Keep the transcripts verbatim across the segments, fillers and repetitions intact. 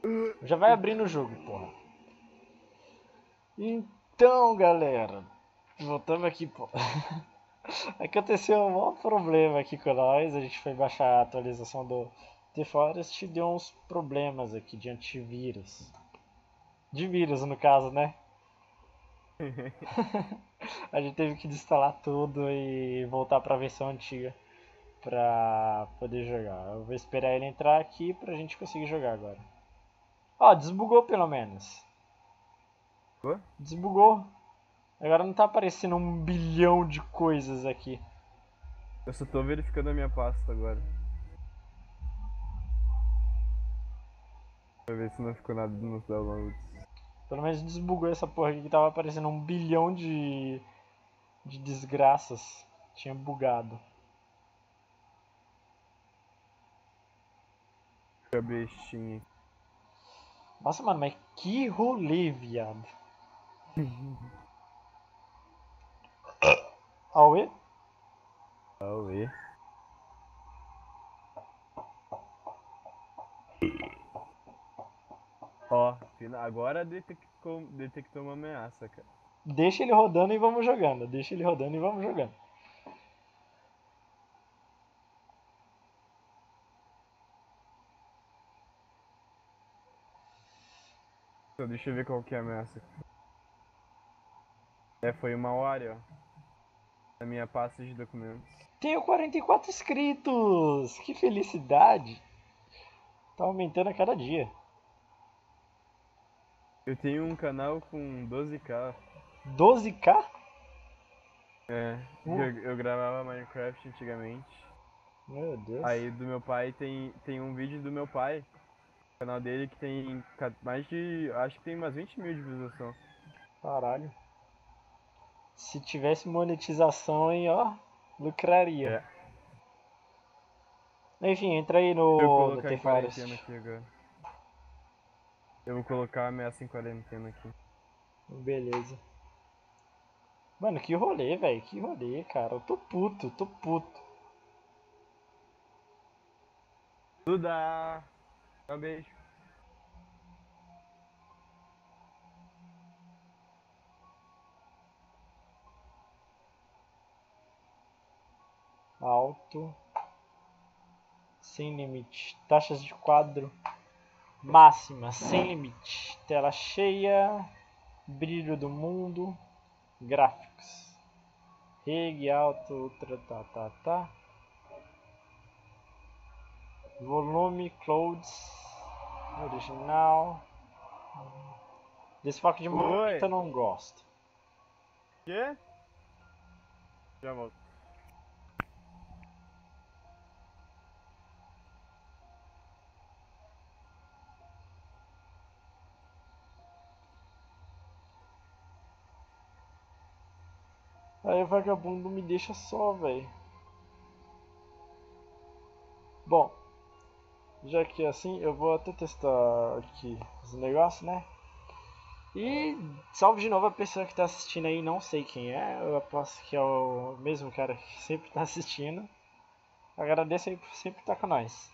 Já vai abrindo o jogo, porra. Então, galera, voltamos aqui, pô. Aconteceu um maior problema aqui com nós. A gente foi baixar a atualização do The Forest e deu uns problemas aqui de antivírus. De vírus, no caso, né? A gente teve que desinstalar tudo e voltar para a versão antiga pra poder jogar. Eu vou esperar ele entrar aqui pra gente conseguir jogar agora. Ó, desbugou pelo menos. Oi? Desbugou. Agora não tá aparecendo um bilhão de coisas aqui. Eu só tô verificando a minha pasta agora. Pra ver se não ficou nada nos downloads. Pelo menos desbugou essa porra aqui que tava aparecendo um bilhão de, de desgraças. Tinha bugado. A bestinha. Nossa, mano, mas que rolê, viado. Auê? Auê. Ó, agora detectou, detectou uma ameaça, cara. Deixa ele rodando e vamos jogando. Deixa ele rodando e vamos jogando. Então, deixa eu ver qual que é a ameaça. É, foi uma hora, ó. Na minha pasta de documentos. Tenho quarenta e quatro inscritos! Que felicidade! Tá aumentando a cada dia. Eu tenho um canal com doze k. doze k? É, Uh. eu, eu gravava Minecraft antigamente. Meu Deus. Aí do meu pai tem, tem um vídeo do meu pai, no canal dele, que tem mais de, acho que tem umas vinte mil de visualização. Caralho. Se tivesse monetização aí, ó, lucraria. É. Enfim, entra aí Eu vou no colocar The em quarentena Forest. aqui agora. Eu vou colocar a ameaça em quarentena aqui. Beleza. Mano, que rolê, velho. Que rolê, cara. Eu tô puto, tô puto. Duda! Um beijo. Alto. Sem limite. Taxas de quadro máxima, sem limite. Tela cheia. Brilho do mundo. Gráficos. Reg, alto, ultra, tá, tá, tá. Volume, clouds. Original. Desfoque de movimento eu não gosto. Quê? Já volto. Aí o vagabundo me deixa só, velho. Bom, já que é assim, eu vou até testar aqui os negócios, né? E salve de novo a pessoa que tá assistindo aí, não sei quem é, eu aposto que é o mesmo cara que sempre tá assistindo. Agradeço aí por sempre estar com nós.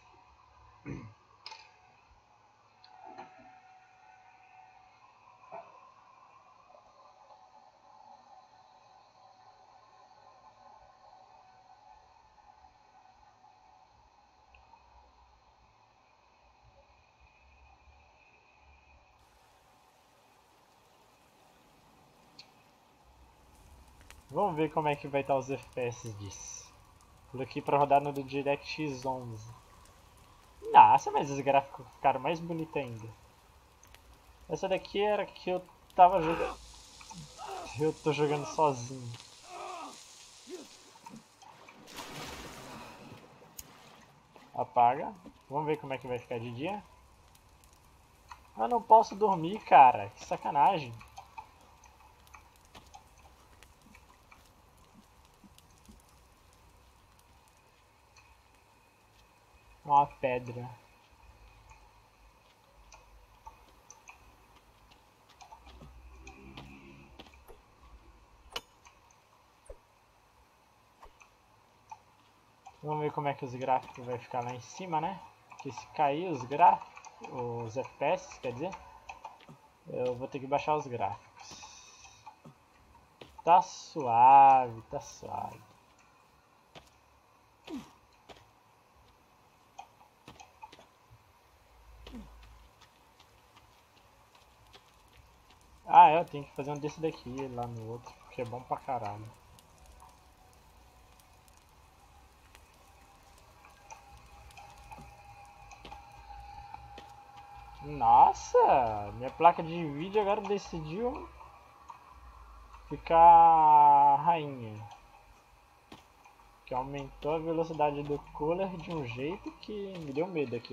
Vamos ver como é que vai estar os F P S disso. Coloquei pra rodar no DirectX onze. Nossa, mas os gráficos ficaram mais bonitos ainda. Essa daqui era que eu tava jogando. Eu tô jogando sozinho. Apaga. Vamos ver como é que vai ficar de dia. Eu não posso dormir, cara. Que sacanagem. Uma pedra. Vamos ver como é que os gráficos vai ficar lá em cima, né? Porque se cair os gráficos... os F P S, quer dizer, eu vou ter que baixar os gráficos. Tá suave, tá suave. Ah, eu tenho que fazer um desse daqui lá no outro, porque é bom pra caralho. Nossa, minha placa de vídeo agora decidiu ficar rainha. Que aumentou a velocidade do cooler de um jeito que me deu medo aqui.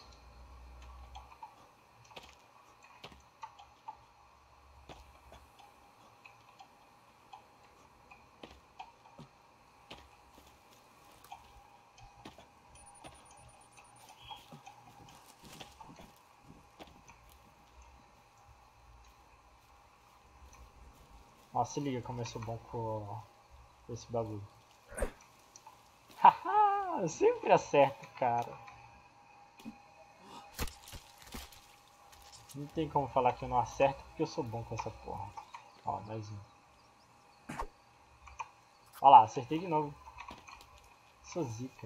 Nossa, se liga como eu sou bom com esse bagulho. Haha, eu sempre acerto, cara. Não tem como falar que eu não acerto porque eu sou bom com essa porra. Ó, mais um. Ó lá, acertei de novo. Sou zica.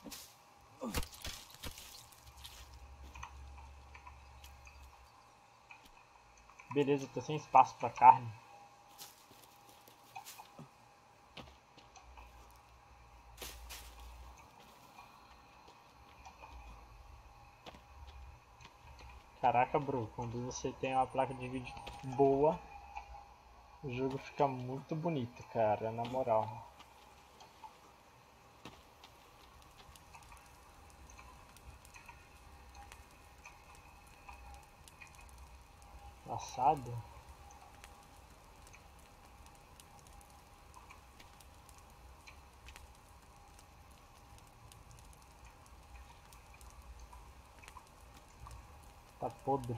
Beleza, tô sem espaço pra carne. Caraca, bro, quando você tem uma placa de vídeo boa, o jogo fica muito bonito, cara, na moral. Assado? Tá podre.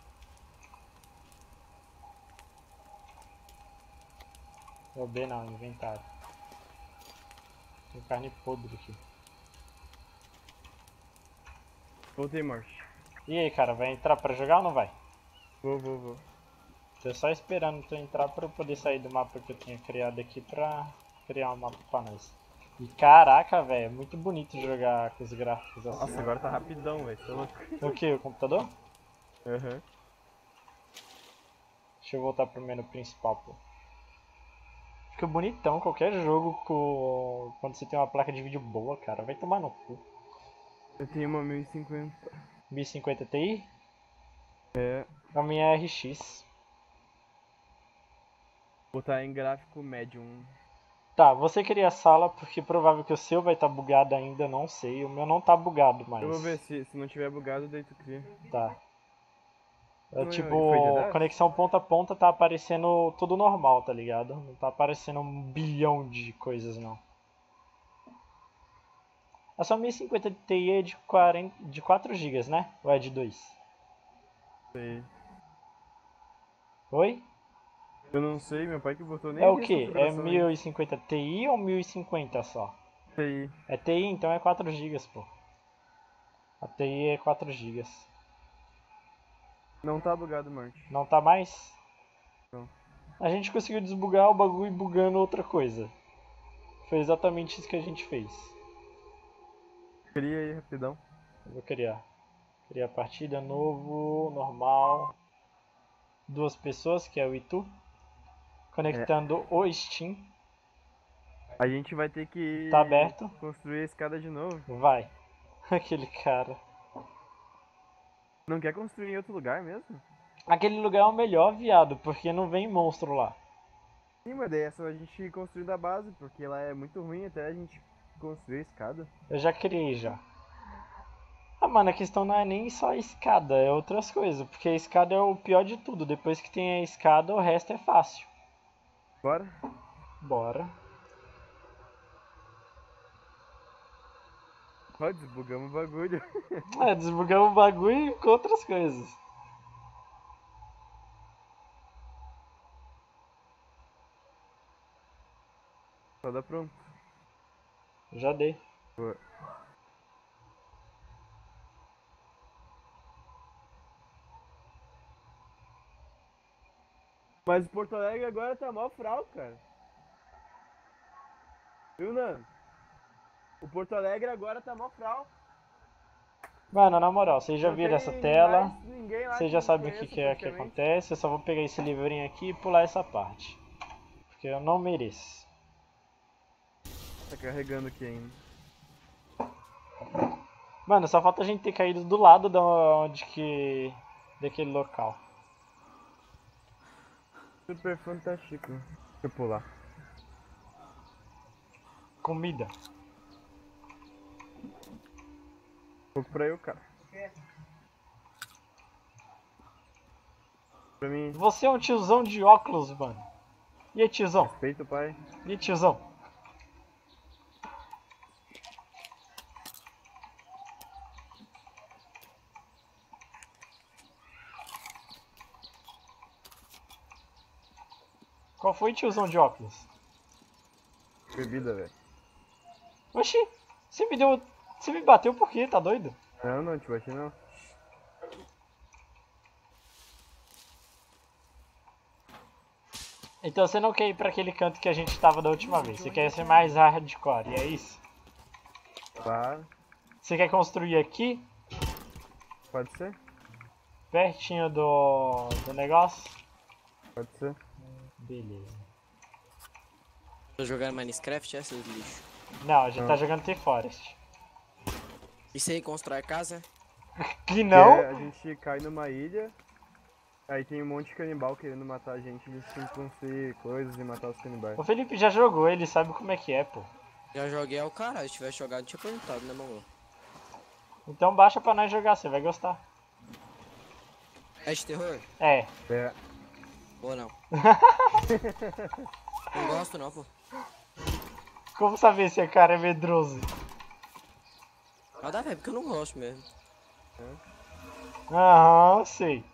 É o B não, inventário. Tem carne podre aqui. Voltei, Morte. E aí, cara, vai entrar pra jogar ou não vai? Vou, vou, vou. Tô só esperando tu entrar pra eu poder sair do mapa que eu tinha criado aqui pra criar um mapa pra nós. E caraca, velho, é muito bonito jogar com os gráficos assim. Nossa, agora tá rapidão, velho. Tô louco. O que? O computador? Aham. Uhum. Deixa eu voltar pro menu principal, pô. Fica bonitão qualquer jogo com... quando você tem uma placa de vídeo boa, cara. Vai tomar no cu. Eu tenho uma mil e cinquenta. mil e cinquenta Ti? É. A minha é R X. Botar em gráfico médium. Tá, você cria a sala porque provável que o seu vai estar tá bugado ainda, não sei. O meu não tá bugado mais. Eu vou ver se, se não tiver bugado, daí tu cria. Tá. É, Não, e foi dia tipo, dez? conexão ponta a ponta tá aparecendo tudo normal, tá ligado? Não tá aparecendo um bilhão de coisas, não. A sua mil e cinquenta Ti é de, quarenta, de quatro gigas, né? Ou é de dois? Sei. Oi? Eu não sei, meu pai que botou, nem É o vi as que? É configurações. mil e cinquenta Ti ou mil e cinquenta só? Sei. É Ti, então é quatro gigas, pô. A Ti é quatro gigas. Não tá bugado, Marte. Não tá mais? Não. A gente conseguiu desbugar o bagulho bugando outra coisa. Foi exatamente isso que a gente fez. Cria aí, rapidão. Eu vou criar. Criar partida, novo, normal. Duas pessoas, que é o Itu. É. Conectando o Steam. A gente vai ter que Tá aberto. construir a escada de novo. Vai. Aquele cara. Não quer construir em outro lugar mesmo? Aquele lugar é o melhor, viado, porque não vem monstro lá. Sim, mas daí é só a gente construir da base, porque lá é muito ruim até a gente construir a escada. Eu já criei já. Ah, mano, a questão não é nem só a escada, é outras coisas. Porque a escada é o pior de tudo. Depois que tem a escada, o resto é fácil. Bora? Bora. Ó, desbugamos o bagulho. É, desbugamos o bagulho com outras coisas. Só dá pronto. Já dei. Boa. Mas Porto Alegre agora tá mal frau, cara. Viu, Nando? O Porto Alegre agora tá mal frau. Mano, na moral, vocês já Não viram essa tem tela, mais ninguém lá vocês que já me sabem o que, conheça que é que praticamente. acontece, eu só vou pegar esse livrinho aqui e pular essa parte. Porque eu não mereço. Tá carregando aqui ainda. Mano, só falta a gente ter caído do lado da onde que. Daquele local. Super fantástico. Deixa eu pular. Comida. Pouco pra eu, cara. Pra mim, Você é um tiozão de óculos, mano. E aí, tiozão? respeito o pai. E aí, tiozão? Qual foi, tiozão de óculos? Bebida, velho. Oxi, você me deu. Você me bateu por quê? Tá doido? Não, não, te bati não. Então você não quer ir pra aquele canto que a gente tava da última vez. Você quer ser mais hardcore, e é isso? Claro. Você quer construir aqui, Pode ser? pertinho do, do negócio? Pode ser. Beleza. Tô jogando Minecraft, é, seus lixos? Não, a gente Não. tá jogando T-Forest. E você constrói casa? Que não? Que a gente cai numa ilha, aí tem um monte de canibal querendo matar a gente, a gente tem que construir coisas e matar os canibais. O Felipe já jogou, ele sabe como é que é, pô. Já joguei ao caralho, se tivesse jogado, não tinha perguntado, né, mano? Então baixa pra nós jogar, você vai gostar. É de terror? É. É, Ou não? Não gosto não, pô. Como saber se o cara é medroso? Nada a ver, porque eu não gosto mesmo. Aham, sei.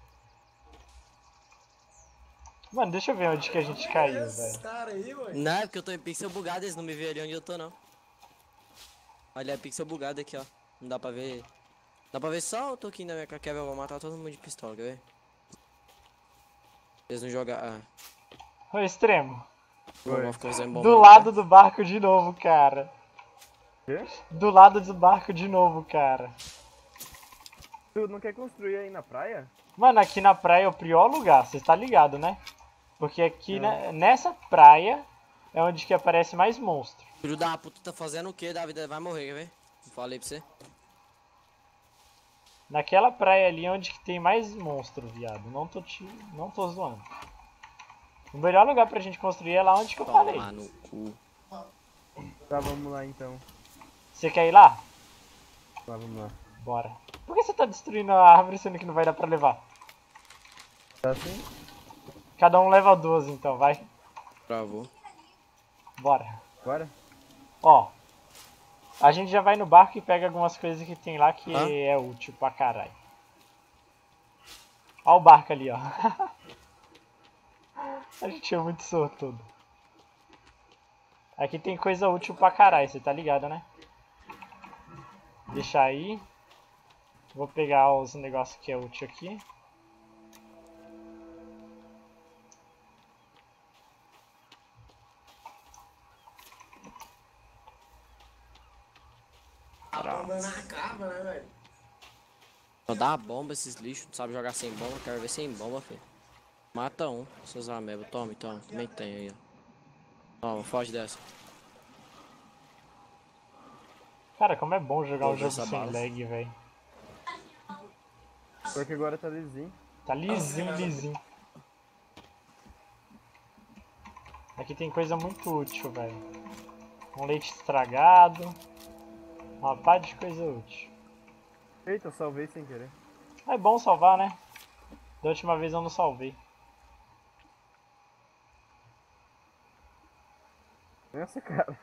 Mano, deixa eu ver onde que a gente caiu, velho. Não, é porque eu tô em pixel bugado, eles não me veem ali onde eu tô, não. Olha, é pixel bugado aqui, ó. Não dá pra ver. Dá pra ver só o toquinho da minha cara. Quer ver? Eu vou matar todo mundo de pistola, quer ver? Eles não jogam. Ah, O extremo. Oi. vou ficar fazendo bomba. Do não, lado tá? do barco de novo, cara. quê? Do lado do barco de novo, cara. Tu não quer construir aí na praia? Mano, aqui na praia é o pior lugar, você tá ligado, né? Porque aqui Não. né, nessa praia é onde que aparece mais monstro. Filho da puta, tá fazendo o que, David? Vai morrer, quer ver? Falei pra você. Naquela praia ali é onde que tem mais monstro, viado. Não tô te, não tô zoando. O melhor lugar pra gente construir é lá onde que eu falei. Tomar no cu. Tá, vamos lá então. Você quer ir lá? Tá, vamos lá. Bora. Por que você tá destruindo a árvore sendo que não vai dar pra levar? Tá assim? Cada um leva duas então, vai. Travou. Bora. Bora? Ó. A gente já vai no barco e pega algumas coisas que tem lá que Hã? é útil pra caralho. Ó o barco ali, ó. A gente é muito sortudo. Aqui tem coisa útil pra caralho, você tá ligado, né? Deixa aí. Vou pegar os negócios que é útil aqui. A bomba não acaba, né, velho? Só dá bomba esses lixos, não sabe jogar sem bomba, quero ver sem bomba, filho. Mata um, seus amebas. Tome, toma, também tem aí, ó. Toma, foge dessa. Cara, como é bom jogar Vou um ver jogo essa sem bala. lag, velho. Porque agora tá lisinho. Tá lisinho, lisinho. Aqui tem coisa muito útil, velho. Um leite estragado. Uma pá de coisa útil. Eita, eu salvei sem querer. É bom salvar, né? Da última vez eu não salvei. Nossa, cara.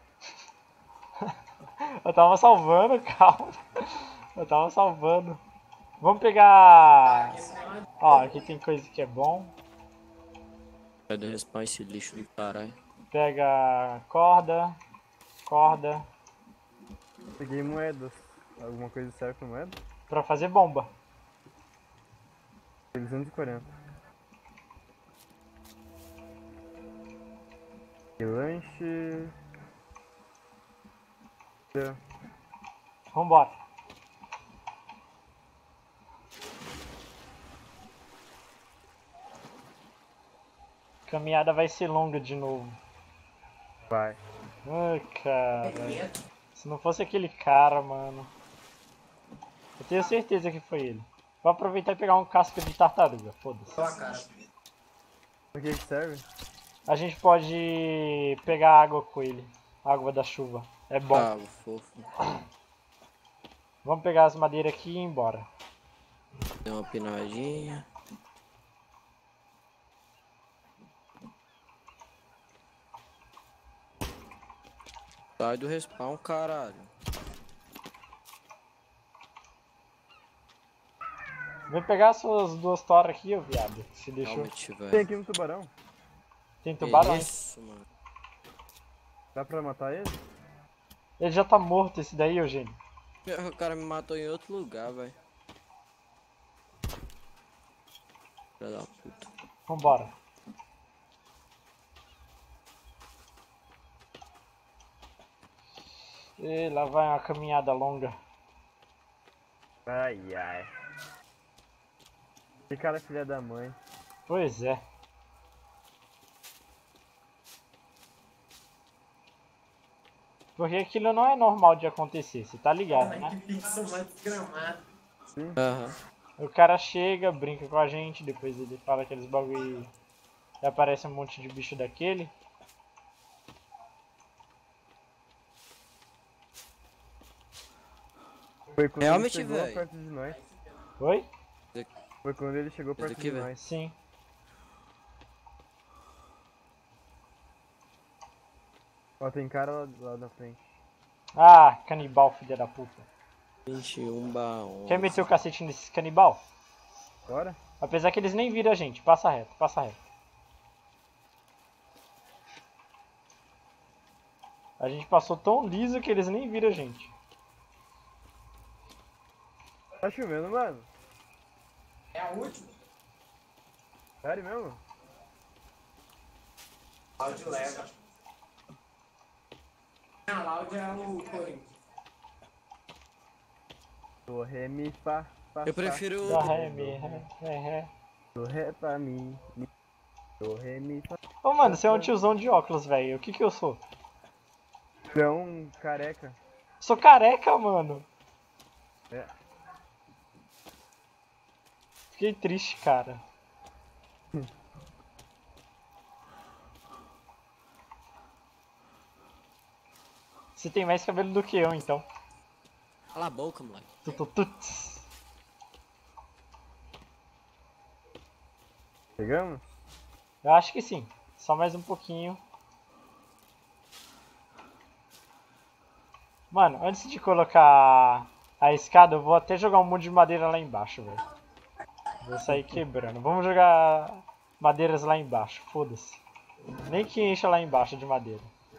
Eu tava salvando, calma. Eu tava salvando. Vamos pegar... Ó, aqui tem coisa que é bom. Cadê respawn esse lixo do caralho? Pega corda. Corda. Peguei moedas. Alguma coisa serve pra moeda? Pra fazer bomba. trezentos e quarenta. E lanche. É. Vambora. Caminhada vai ser longa de novo. Vai. Ai, cara. Se não fosse aquele cara, mano. Eu tenho certeza que foi ele. Vou aproveitar e pegar um casco de tartaruga. Foda-se. O que que serve? A gente pode pegar água com ele. Água da chuva. É bom. Ah, fofo. Vamos pegar as madeiras aqui e ir embora. Deu uma pinadinha. Sai do respawn, caralho. Vem pegar as suas duas toras aqui, ô viado. Se deixou. Realmente, Tem velho. aqui um tubarão. Tem tubarão. Isso, mano. Dá pra matar ele? Ele já tá morto esse daí, Eugênio. O cara me matou em outro lugar, velho. Filha da puta. Vambora. E lá vai uma caminhada longa. Ai, ai. Que cara filha da mãe. Pois é. Porque aquilo não é normal de acontecer, você tá ligado, né? Que pizza mais desgramada. Aham. O cara chega, brinca com a gente, depois ele fala aqueles bagulho e aparece um monte de bicho daquele. Foi quando Realmente, ele chegou velho. perto de nós. Oi? Foi quando ele chegou perto aqui, de velho. nós. Sim. Ó, tem cara lá, lá na frente. Ah, canibal, filha da puta. vinte e um baú. Quer meter o cacete nesses canibal? Bora? Apesar que eles nem viram a gente. Passa reto, passa reto. A gente passou tão liso que eles nem viram a gente. Tá chovendo, mano? É a última? Sério mesmo? Áudio leva. Não, áudio é o Corinthians. Do ré, mi, fá, fá, Eu prefiro Da o. ré, mi, ré, ré, ré. Do ré pra mim. mi, Do ré, mi, fá. Ô mano, você é um tiozão de óculos, velho. O que que eu sou? Tu é um careca. Sou careca, mano. É. Fiquei triste, cara. Você tem mais cabelo do que eu, então. Cala a boca, moleque. Tutututs. Chegamos? Eu acho que sim. Só mais um pouquinho. Mano, antes de colocar a escada, eu vou até jogar um monte de madeira lá embaixo, velho. Vou sair quebrando. Vamos jogar madeiras lá embaixo, foda-se. Nem que encha lá embaixo de madeira.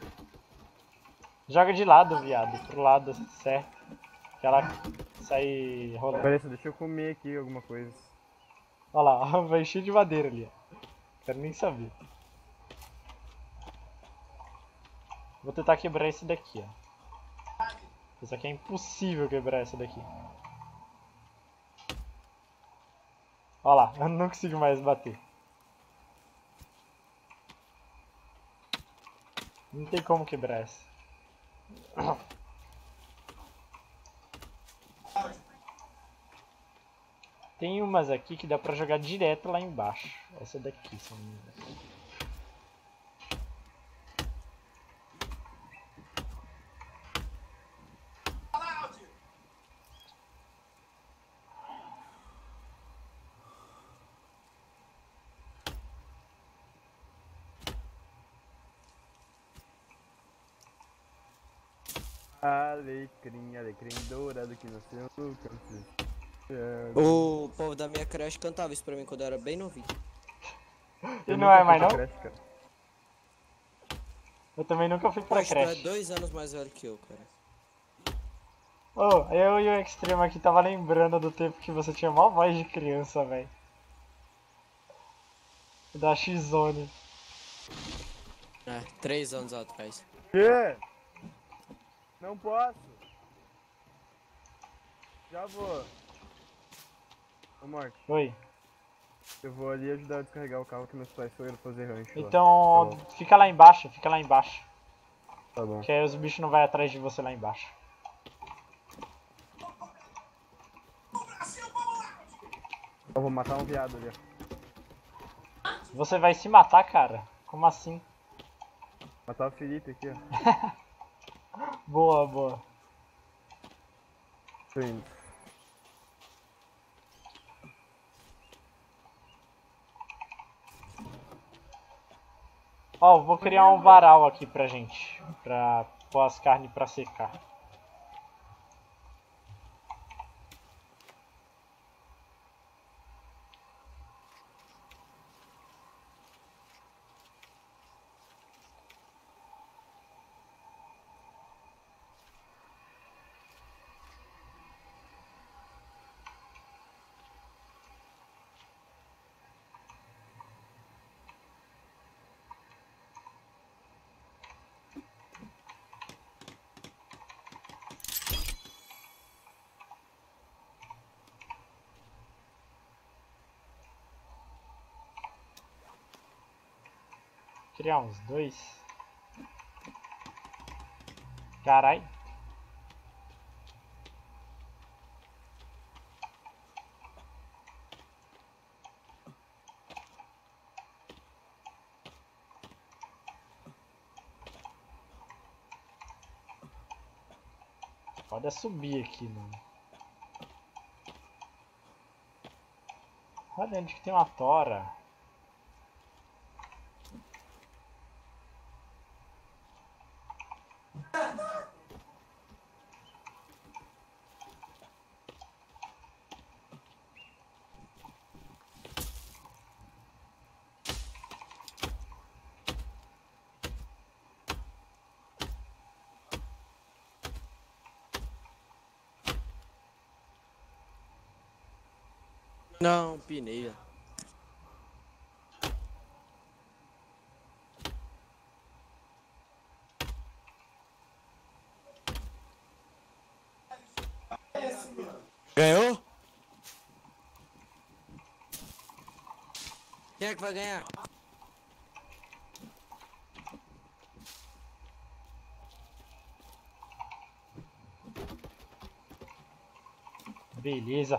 Joga de lado, viado, pro lado certo. Que ela sai rolando. Peraí, só deixa eu comer aqui alguma coisa. Olha lá, vai encher de madeira ali, ó. Quero nem saber. Vou tentar quebrar esse daqui, ó. Isso aqui é impossível quebrar essa daqui. Olha lá, eu não consigo mais bater. Não tem como quebrar essa. Tem umas aqui que dá pra jogar direto lá embaixo. Essa daqui são minhas. Alecrim, alecrim dourado que nasceu no campo. O povo da minha creche cantava isso pra mim quando eu era bem novinho. E não é mais não? Creche, cara. Eu também nunca fui pra Poxa, tu é creche. dois anos mais velho que eu, cara. Oh, eu e o Extremo aqui tava lembrando do tempo que você tinha maior voz de criança, velho. Da X-Zone. É, três anos atrás. Quê? Não posso. Já vou. Ô, Morte, Oi. eu vou ali ajudar a descarregar o carro que meus pais foram fazer rancho lá. Então, Tá bom. fica lá embaixo, fica lá embaixo. Tá bom. Que aí os bichos não vão atrás de você lá embaixo. Eu vou matar um viado ali. Você vai se matar, cara? Como assim? Matar o Felipe aqui, ó. Boa, boa. Tô indo. Ó, eu vou criar um varal aqui pra gente. Pra pôr as carnes pra secar. Criar uns dois. Carai. Pode subir aqui, mano. Olha onde que tem uma tora. Não, pineia. Ganhou? Quem é que vai ganhar? Beleza.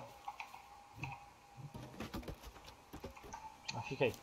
Ah, fica aí.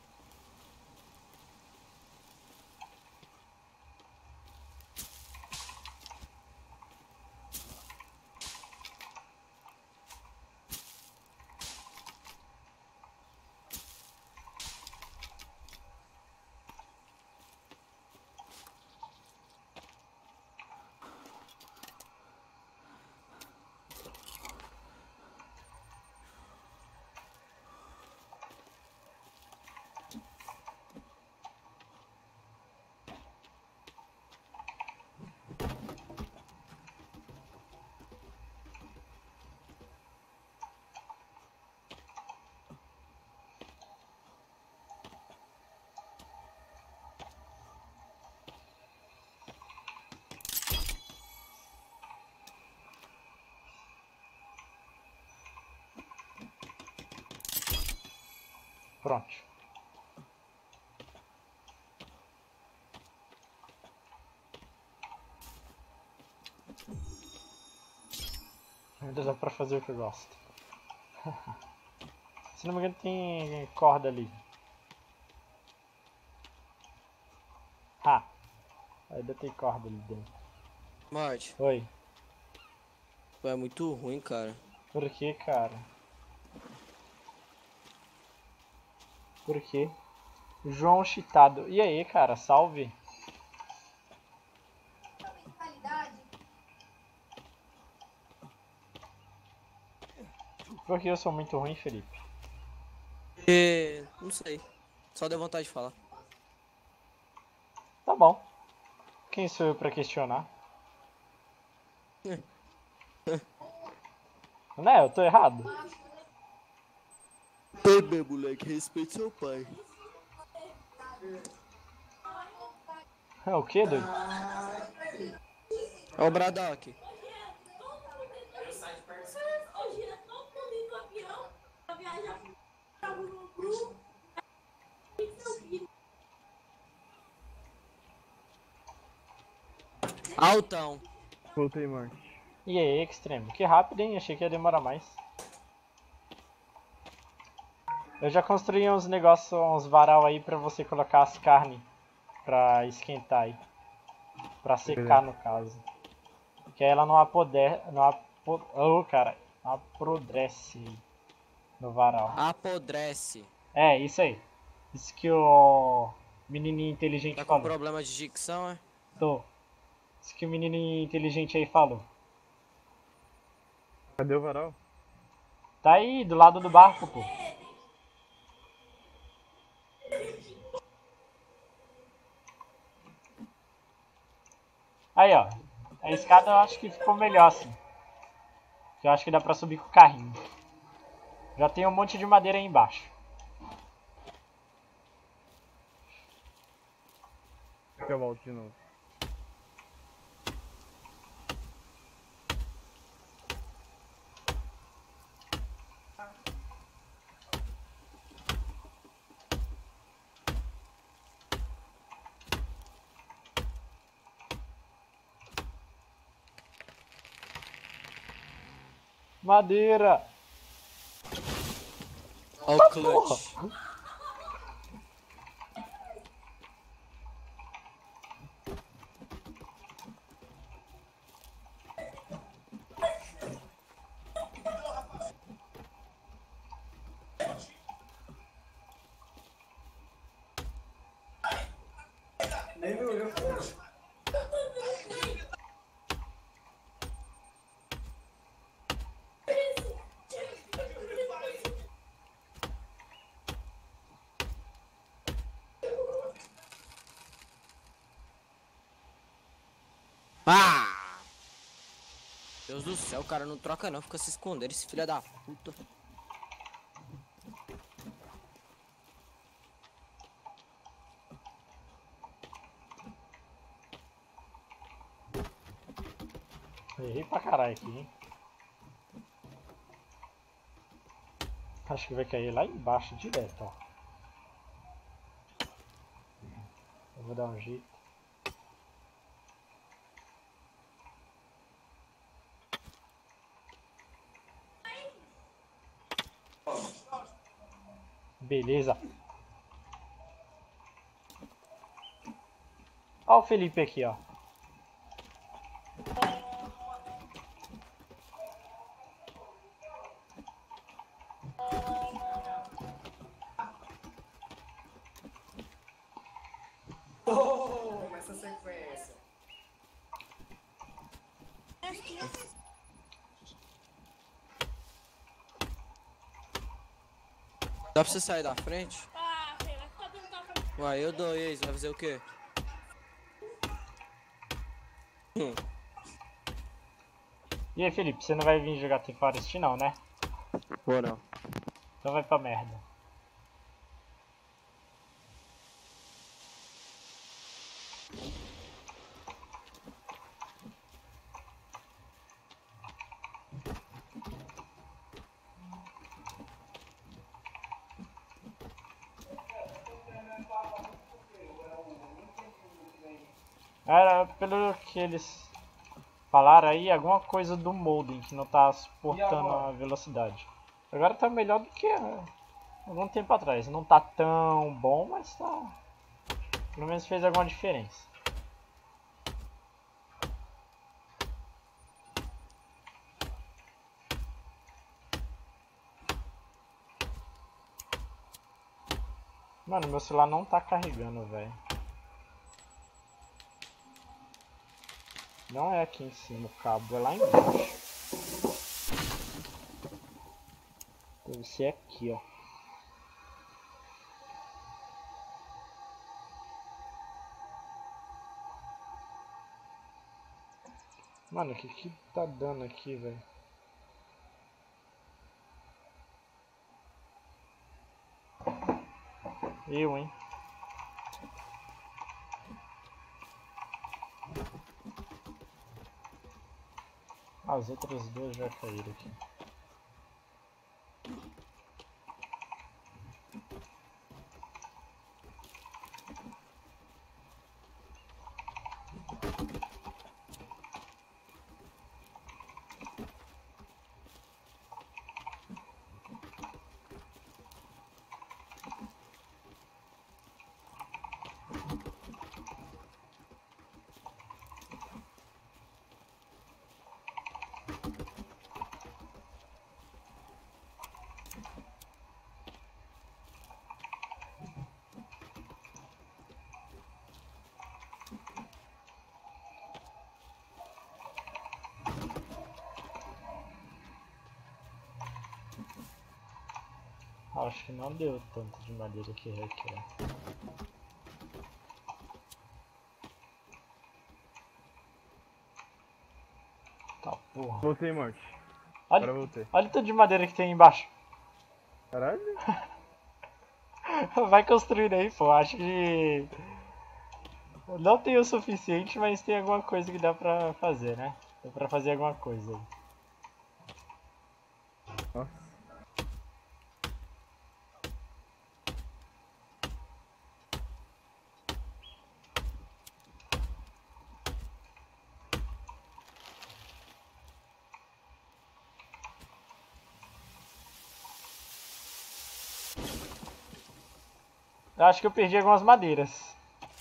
Pronto. Ainda dá pra fazer o que eu gosto. Se não me engano tem corda ali. Ah, ainda tem corda ali dentro. Morte, Oi. tu é muito ruim, cara. Por que, cara? Por quê? João Chitado. E aí, cara? Salve. Por que eu sou muito ruim, Felipe? E... não sei. Só deu vontade de falar. Tá bom. Quem sou eu pra questionar? Né? Eu tô errado. Ei, meu moleque, respeite seu pai. É o que, doido? Ó o Braddock. Altão. Voltei, Marte. E aí, Extremo? Que rápido, hein? Achei que ia demorar mais. Eu já construí uns negócios, uns varal aí pra você colocar as carnes pra esquentar aí. Pra secar, no caso. Que aí ela não apodre... Não apo... Oh, cara. Não apodrece no varal. Apodrece. É, isso aí. Isso que o menininho inteligente Tá com falou. problema de dicção, é? Tô. Isso que o menininho inteligente aí falou. Cadê o varal? Tá aí, do lado do barco, pô. Aí, ó. A escada eu acho que ficou melhor assim. Que eu acho que dá pra subir com o carrinho. Já tem um monte de madeira aí embaixo. Que eu volto de novo. Madeira! Ó o clutch. Nem me olhou. Ah! Deus do céu, o cara não troca não, fica se escondendo, esse filho da puta. Errei pra caralho aqui, hein? Acho que vai cair lá embaixo direto, ó. Eu vou dar um jeito. Beleza. Ó o Felipe aqui, ó. Oh, essa sequência. Dá pra você sair da frente? Uai, eu dou, e aí, você vai fazer o quê? Hum. E aí, Felipe, você não vai vir jogar The Forest não, né? Vou não. Então vai pra merda. Era, pelo que eles falaram aí, alguma coisa do modem que não tá suportando a velocidade. Agora tá melhor do que né, algum tempo atrás. Não tá tão bom, mas tá. Pelo menos fez alguma diferença. Mano, meu celular não tá carregando, velho. Não é aqui em cima o cabo, é lá embaixo. Deve ser aqui, ó. Mano, o que que tá dando aqui, velho? Eu, hein? As outras duas já caíram aqui. Acho que não deu tanto de madeira que requer. Tá porra. Voltei, morte. Olha, Agora voltei. olha o tanto de madeira que tem embaixo. Caralho. Vai construindo aí, pô. Acho que não tem o suficiente, mas tem alguma coisa que dá pra fazer, né? Dá pra fazer alguma coisa aí. Nossa. Eu acho que eu perdi algumas madeiras.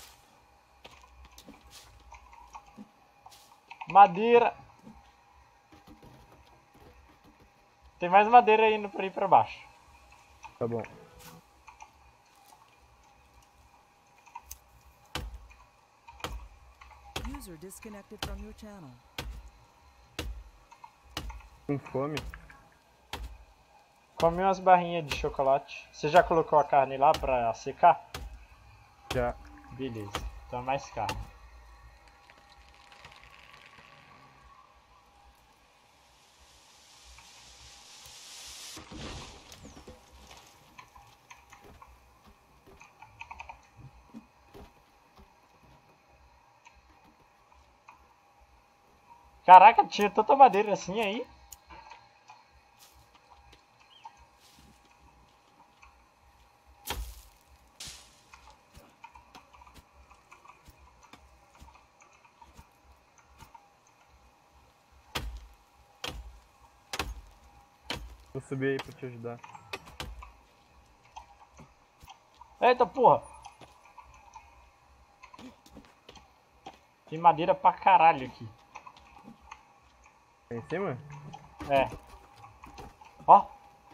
Madeira. Tem mais madeira indo pra ir pra baixo. Tá bom. User disconnected from your channel. Com fome. Comi umas barrinhas de chocolate. Você já colocou a carne lá pra secar? Já. Beleza, então é mais carne. Caraca, tinha tanta madeira assim aí. Vou subir aí pra te ajudar. Eita porra! Tem madeira pra caralho aqui. Tá em cima? É. Ó.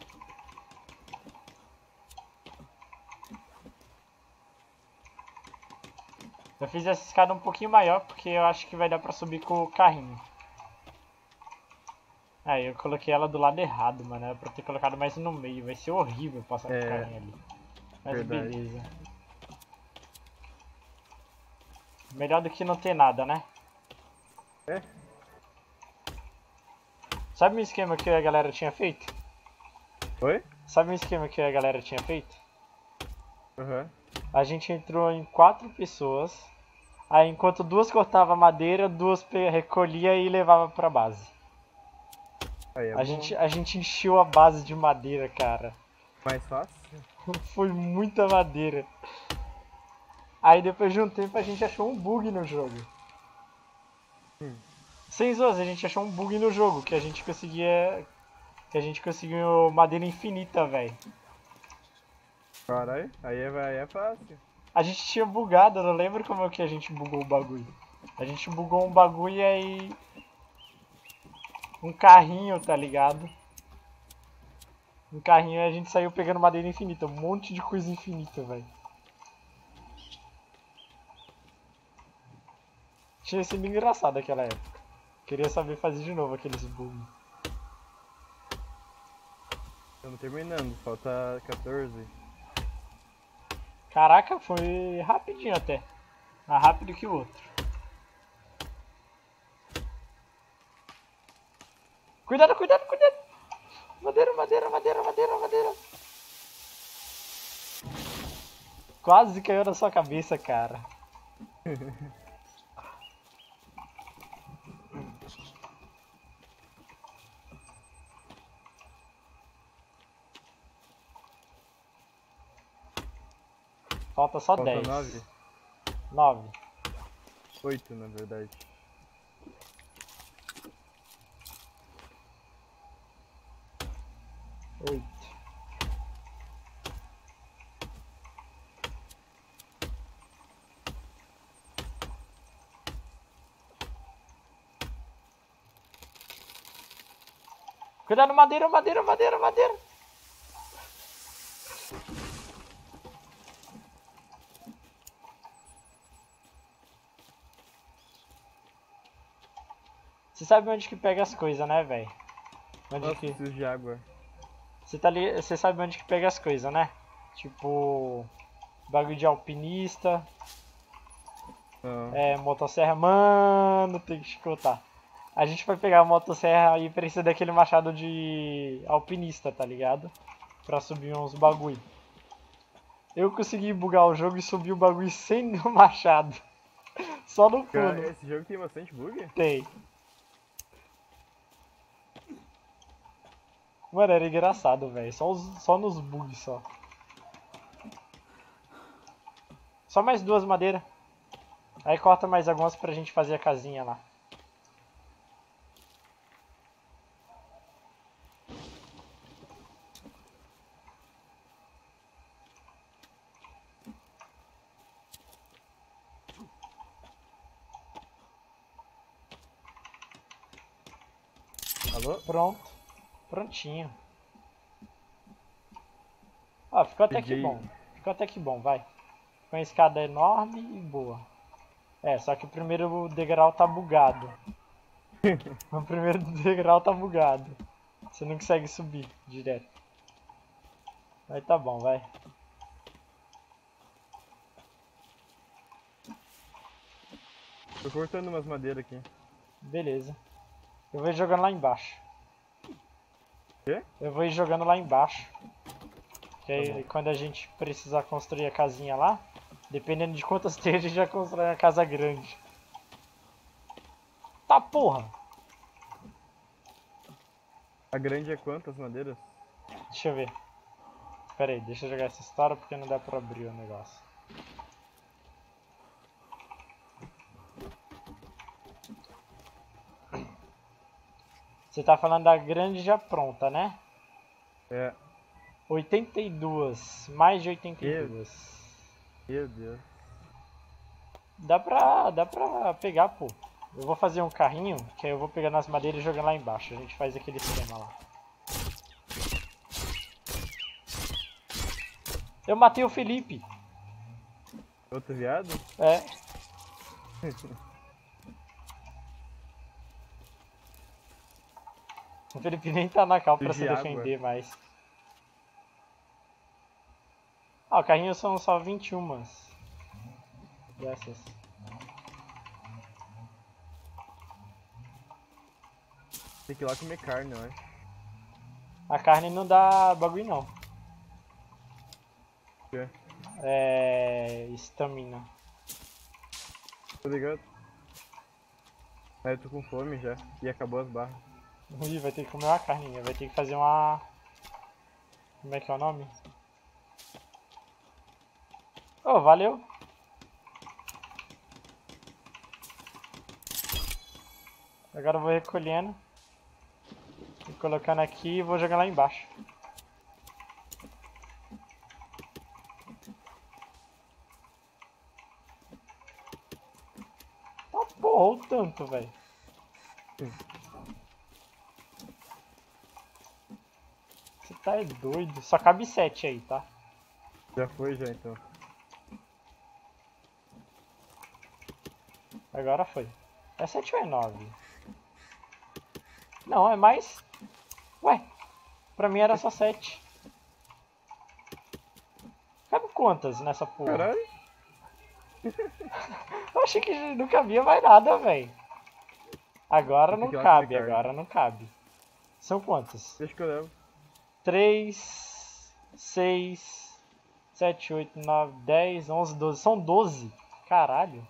Eu fiz essa escada um pouquinho maior porque eu acho que vai dar pra subir com o carrinho. Aí eu coloquei ela do lado errado, mano. Era pra ter colocado mais no meio. Vai ser horrível passar É, com o carrinho ali. Mas verdade. beleza. Melhor do que não ter nada, né? É? Sabe o esquema que a galera tinha feito? Oi? Sabe o esquema que a galera tinha feito? Aham. A gente entrou em quatro pessoas. Aí enquanto duas cortavam madeira, duas pe- recolhia e levava pra base. Aí é A bom. gente, a gente encheu a base de madeira, cara. Mais fácil? Foi muita madeira. Aí depois de um tempo a gente achou um bug no jogo. Hum. Sem zoas, a gente achou um bug no jogo, que a gente conseguia... Que a gente conseguiu madeira infinita, velho. Caralho, aí é, aí é fácil. A gente tinha bugado, eu não lembro como é que a gente bugou o bagulho. A gente bugou um bagulho e aí... Um carrinho, tá ligado? Um carrinho e a gente saiu pegando madeira infinita. Um monte de coisa infinita, velho. Tinha sido engraçado naquela época. Queria saber fazer de novo aqueles bugs. Estamos terminando, falta quatorze. Caraca, foi rapidinho até. Mais rápido que o outro. Cuidado, cuidado, cuidado! Madeira, madeira, madeira, madeira, madeira. Quase caiu na sua cabeça, cara. Falta só Falta dez. nove? nove. oito, na verdade. oito. Cuidado, madeira, madeira, madeira, madeira. Você sabe onde que pega as coisas, né, velho? Onde Nossa, que... preciso de água. Você tá ali, você sabe onde que pega as coisas, né? Tipo, bagulho de alpinista, Não. é, motosserra. Mano, tem que escutar. A gente vai pegar a motosserra e precisa daquele machado de alpinista, tá ligado? Pra subir uns bagulho. Eu consegui bugar o jogo e subir o bagulho sem o machado. Só no Cara, pulo. esse jogo tem bastante bug? Tem. Mano, era engraçado, velho. Só, os- só nos bugs, só. Só mais duas madeiras. Aí corta mais algumas pra gente fazer a casinha lá. Alô? Pronto. Prontinho. Ó, ficou até que Peguei. bom. Ficou até que bom, vai. Com a escada enorme e boa. É, só que o primeiro degrau tá bugado. O primeiro degrau tá bugado. Você não consegue subir direto. Aí tá bom, vai. Tô cortando umas madeiras aqui. Beleza. Eu vou ir jogando lá embaixo. Quê? Eu vou ir jogando lá embaixo. Que aí bom. quando a gente precisar construir a casinha lá, dependendo de quantas tem, a gente já constrói uma casa grande. Tá porra! A grande é quantas madeiras? Deixa eu ver. Pera aí, deixa eu jogar essa história porque não dá pra abrir o negócio. Você tá falando da grande já pronta, né? É. oitenta e duas, mais de oitenta e duas. Meu Deus. Dá pra, dá pra pegar, pô. Eu vou fazer um carrinho, que aí eu vou pegar nas madeiras e jogar lá embaixo. A gente faz aquele esquema lá. Eu matei o Felipe. Outro viado? É. O Felipe nem tá na cal pra se De água. defender mais. Ah, o carrinho são só vinte e uma dessas. Tem que ir lá comer carne, eu acho. A carne não dá bagulho não. O quê? É... estamina. Tô ligado? Aí eu tô com fome já. E acabou as barras. Ih, vai ter que comer uma carninha. Vai ter que fazer uma... Como é que é o nome? Oh, valeu. Agora eu vou recolhendo. E colocando aqui e vou jogar lá embaixo. Tá porra, o tanto, velho. Você tá é doido. Só cabe sete aí, tá? Já foi já então. Agora foi. É sete ou é nove? Não, é mais. Ué, pra mim era só sete. Cabe quantas nessa porra? Caralho. Eu achei que não cabia mais nada, velho. Agora Tem não que ir lá cabe, comer carne. agora não cabe. São quantas? Deixa que eu levo. três, seis, sete, oito, nove, dez, onze, doze. São doze. Caralho.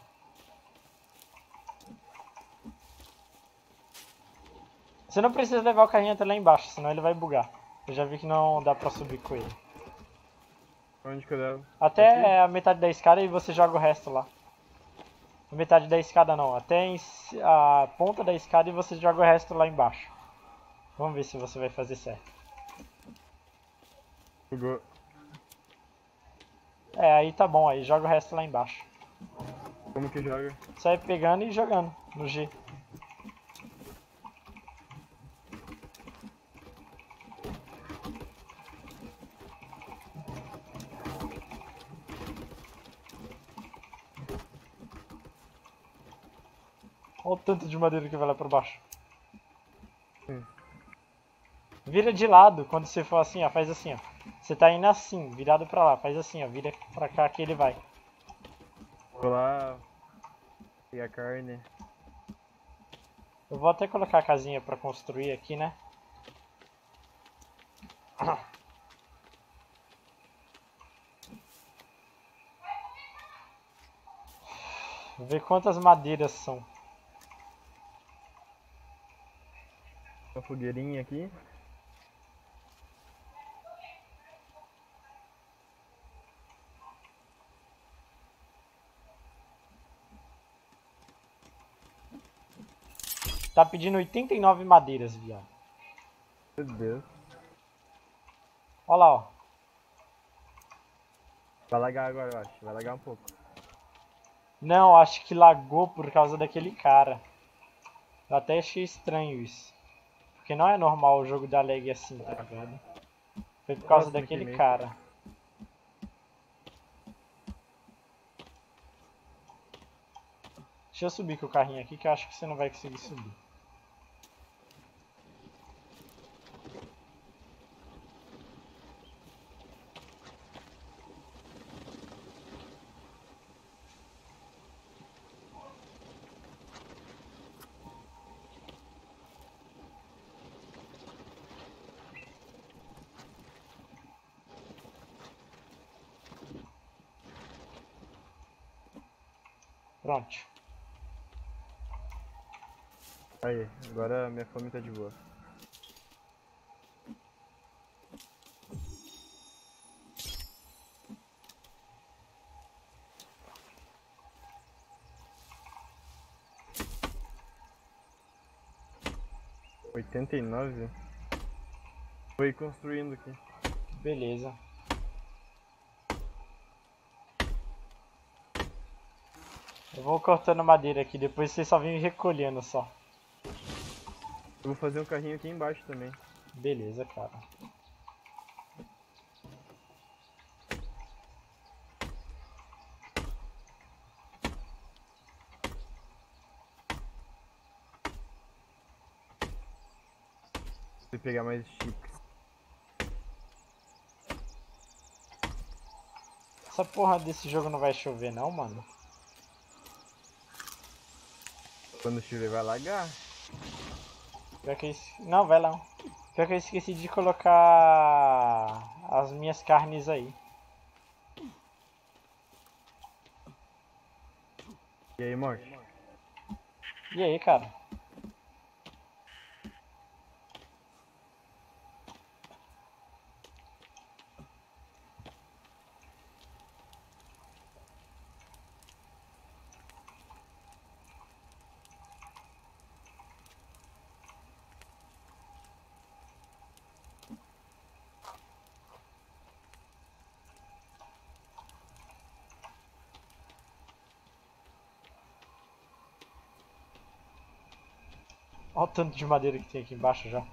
Você não precisa levar o carrinho até lá embaixo, senão ele vai bugar. Eu já vi que não dá pra subir com ele. Onde que eu levo? Até a metade da escada e você joga o resto lá. A metade da escada não, até em ci- a ponta da escada e você joga o resto lá embaixo. Vamos ver se você vai fazer certo. Jogou. É, aí tá bom, aí joga o resto lá embaixo. Como que joga? Sai pegando e jogando no G. Olha o tanto de madeira que vai lá pra baixo. Hum. Vira de lado quando você for assim, ó. Faz assim, ó. Você tá indo assim, virado pra lá. Faz assim, ó. Vira pra cá que ele vai. Vou lá pegar carne. Eu vou até colocar a casinha pra construir aqui, né? Vou ver quantas madeiras são. Uma fogueirinha aqui. Tá pedindo oitenta e nove madeiras, viado. Meu Deus. Olha lá, ó. Vai lagar agora, eu acho. Vai lagar um pouco. Não, acho que lagou por causa daquele cara. Eu até achei estranho isso. Porque não é normal o jogo da lag assim, tá ligado? Foi por causa Nossa, me daquele queimei. cara. Deixa eu subir com o carrinho aqui que eu acho que você não vai conseguir subir. Pronto. Aí, agora minha fome tá de boa. oitenta e nove? Foi construindo aqui. Beleza. Eu vou cortando madeira aqui, depois vocês só vêm recolhendo só. Eu vou fazer um carrinho aqui embaixo também. Beleza, cara. Vou pegar mais chips. Essa porra desse jogo não vai chover não, mano. Quando chover vai lagar. Pior que eu es- Não, vai lá. Pior que eu esqueci de colocar as minhas carnes aí. E aí, morte? E aí, cara? Olha o tanto de madeira que tem aqui embaixo já.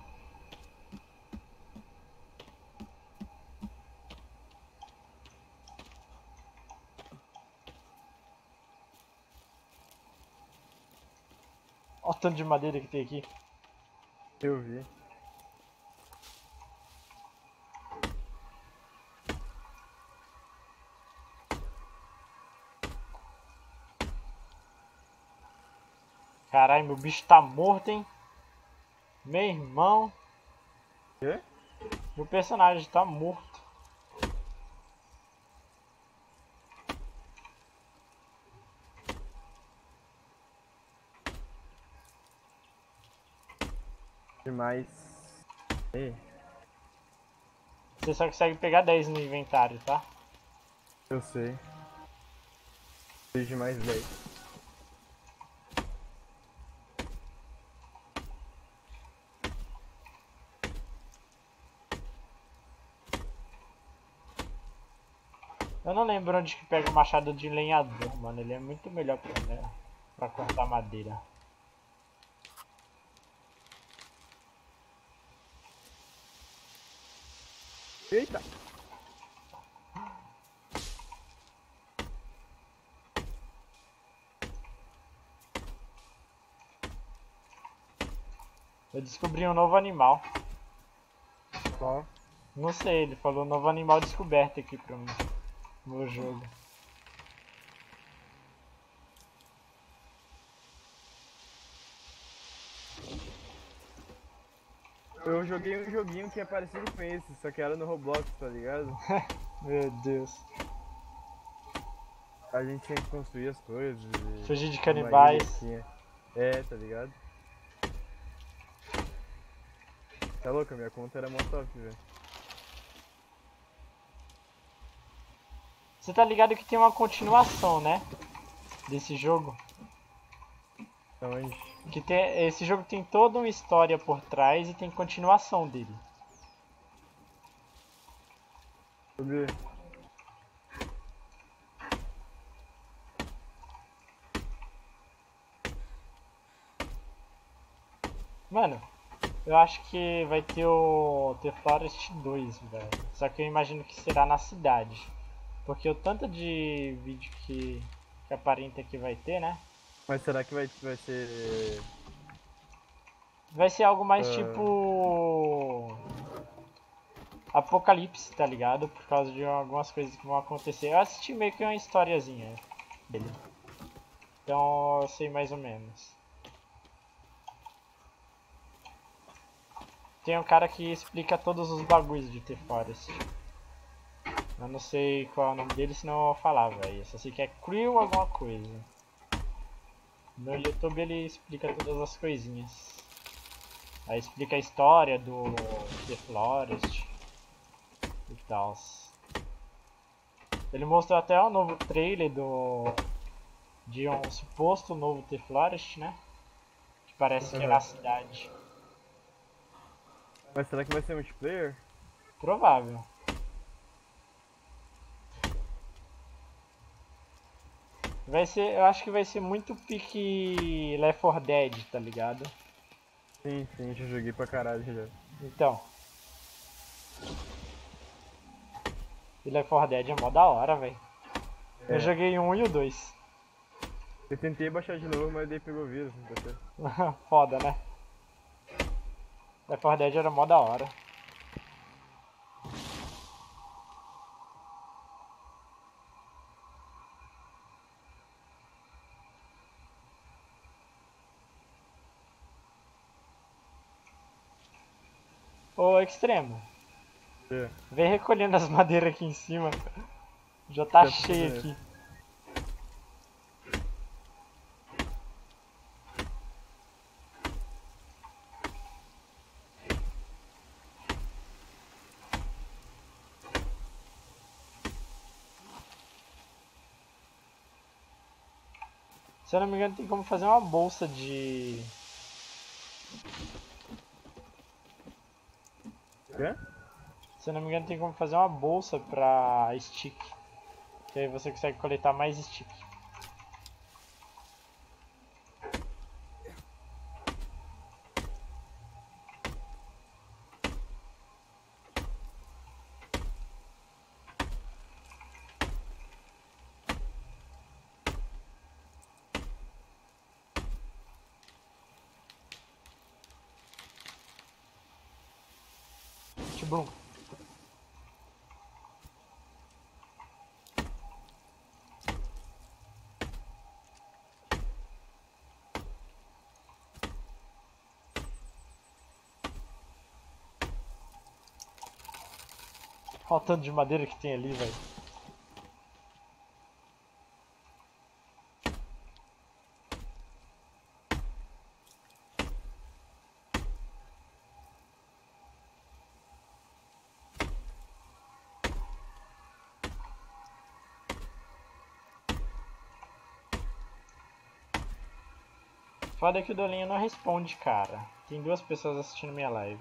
Olha o tanto de madeira que tem aqui. Eu vi. Caralho, meu bicho tá morto, hein? Meu irmão. Quê? Meu personagem tá morto. Demais. Ei, Você só consegue pegar dez no inventário, tá? Eu sei. Vejo mais dez. Eu não lembro onde que pega o machado de lenhador, mano. Ele é muito melhor pra, né, pra cortar madeira. Eita! Eu descobri um novo animal. Qual? Não sei, ele falou novo animal descoberto aqui pra mim. No jogo. Eu joguei um joguinho que é parecido com esse, só que era no Roblox, tá ligado? Meu Deus. A gente tinha que construir as coisas. e Fugir de uma canibais. ilha tinha- É, tá ligado? Tá louco, a minha conta era mó top, velho. Você tá ligado que tem uma continuação, né? Desse jogo. Então, a gente... Que tem, esse jogo tem toda uma história por trás e tem continuação dele. Sobre... Mano, eu acho que vai ter o The Forest dois, velho. Só que eu imagino que será na cidade. Porque o tanto de vídeo que, que aparenta que vai ter, né? Mas será que vai, vai ser... Vai ser algo mais Ah. tipo... Apocalipse, tá ligado? Por causa de algumas coisas que vão acontecer. Eu assisti meio que uma historiazinha dele. Então eu sei mais ou menos. Tem um cara que explica todos os bagulhos de The Forest. Eu não sei qual é o nome dele, senão eu vou falar, velho. Eu só sei que é Crew alguma coisa. No YouTube ele explica todas as coisinhas. Aí explica a história do The Forest e tal. Ele mostrou até um novo trailer do de um suposto novo The Forest, né? Que parece que é na cidade. Mas será que vai ser multiplayer? Provável. Vai ser, eu acho que vai ser muito pique Left four Dead, tá ligado? Sim, sim, já joguei pra caralho já. Então. E Left four Dead é mó da hora, velho. Eu É. joguei o um e o dois. Eu tentei baixar de novo, mas daí pegou vírus, não tá certo? Foda, né? Left four Dead era mó da hora. Ô, Extremo, É. vem recolhendo as madeiras aqui em cima. Já tá Já tô cheio fazendo aqui. Se eu não me engano, tem como fazer uma bolsa de... Quê? Se eu não me engano, tem como fazer uma bolsa pra stick. Que aí você consegue coletar mais stick. Tibum. Olha o tanto de madeira que tem ali, velho. Foda que o Dolinho não responde, cara. Tem duas pessoas assistindo minha live.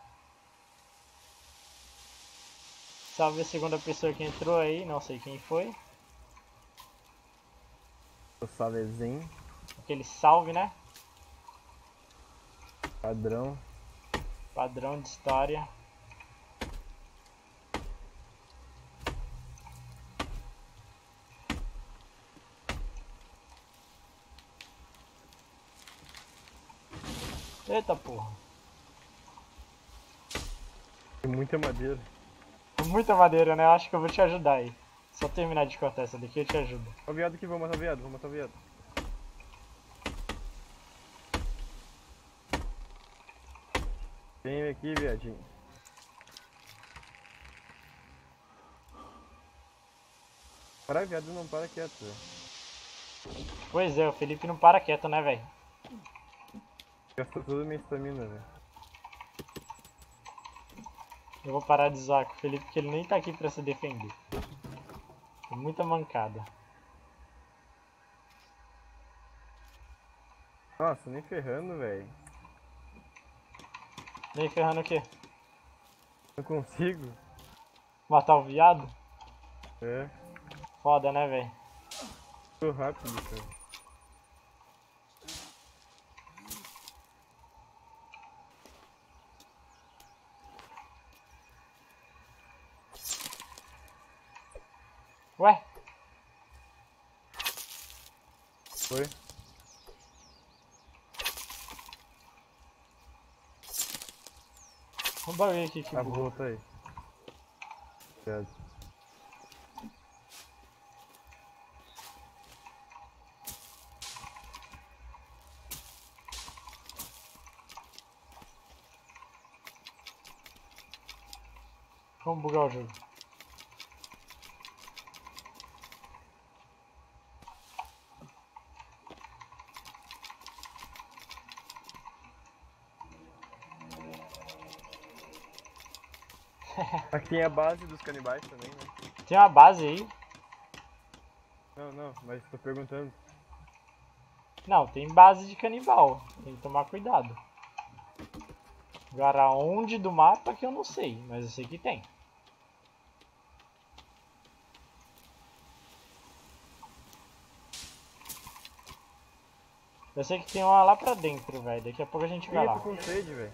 Salve a segunda pessoa que entrou aí, não sei quem foi. O salvezinho, Aquele salve, né? padrão. Padrão de história. Eita porra. Tem muita madeira. Com muita madeira, né? Eu acho que eu vou te ajudar aí. Só terminar de cortar essa daqui eu te ajudo. Ó o viado aqui, vou matar o viado, vou matar o viado. Vem aqui, viadinho. Para, viado, não para quieto, velho. Pois é, o Felipe não para quieto, né, velho? Gastou toda a minha estamina, velho. Eu vou parar de zoar com o Felipe, porque ele nem tá aqui pra se defender. Tem muita mancada. Nossa, nem ferrando, velho. Nem ferrando o quê? Não consigo. Matar o viado? É, Foda, né, velho? tô rápido, cara. Ué? Foi? Um bagulho aqui que Ah, bugou. volta aí. Viado. Vamos bugar o jogo. Aqui tem a base dos canibais também, né? Tem uma base aí? Não, não, mas tô perguntando. Não, tem base de canibal. Tem que tomar cuidado. Agora onde do mapa que eu não sei, mas eu sei que tem. Eu sei que tem uma lá pra dentro, velho. Daqui a pouco a gente vai Ih, lá. tô com sede, velho.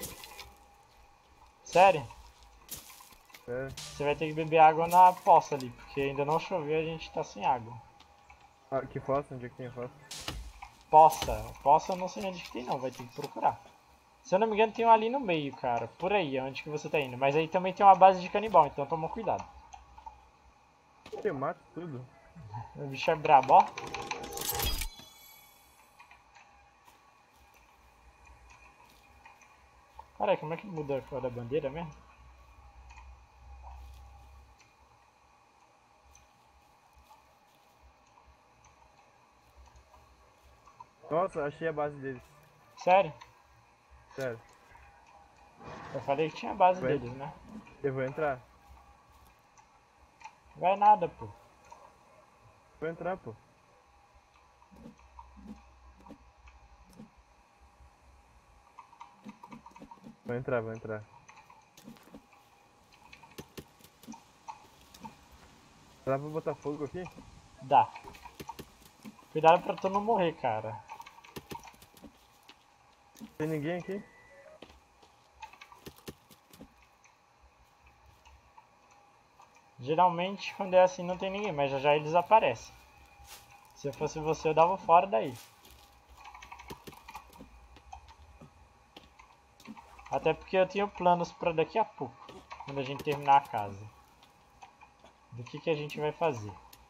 Sério? É. Você vai ter que beber água na poça ali, porque ainda não choveu e a gente tá sem água. Ah, que fossa? Onde é que tem a fossa? Poça. Poça eu não sei onde que tem não, vai ter que procurar. Se eu não me engano tem um ali no meio, cara. Por aí, onde que você tá indo. Mas aí também tem uma base de canibal, então toma cuidado. Eu mato tudo. O bicho é brabo, ó. Caralho, como é que muda a cor da bandeira mesmo? Nossa, achei a base deles. Sério? Sério. Eu falei que tinha a base Ué? deles, né? Eu vou entrar. Vai nada, pô. Vou entrar, pô. Vou entrar, vou entrar. Dá pra botar fogo aqui? Dá. Cuidado pra tu não morrer, cara. Tem ninguém aqui? Geralmente quando é assim não tem ninguém, mas já já eles aparecem. Se eu fosse você eu dava fora daí. Até porque eu tenho planos pra daqui a pouco, quando a gente terminar a casa. Do que que a gente vai fazer.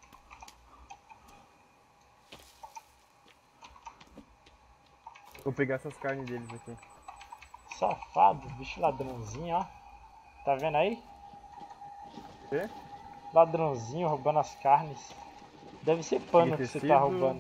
Vou pegar essas carnes deles aqui. Safado, bicho ladrãozinho, ó. Tá vendo aí? Quê? Ladrãozinho roubando as carnes. Deve ser pano que Peguei você tá tecido. roubando.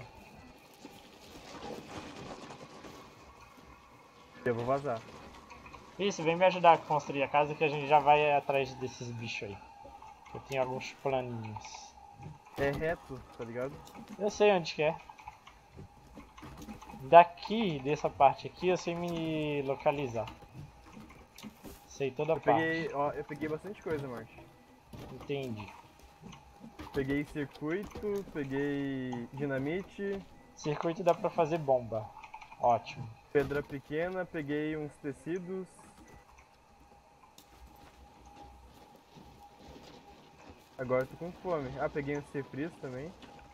Eu vou vazar. Isso, vem me ajudar a construir a casa que a gente já vai atrás desses bichos aí. Eu tenho alguns planinhos. É reto, tá ligado? Eu sei onde que é. Daqui, dessa parte aqui, eu sei me localizar. Sei toda a Eu parte. peguei, ó, eu peguei bastante coisa, Marte. Entendi. Peguei circuito, peguei dinamite, Circuito dá pra fazer bomba. Ótimo. pedra pequena, peguei uns tecidos. Agora eu tô com fome. Ah, peguei uns refris também.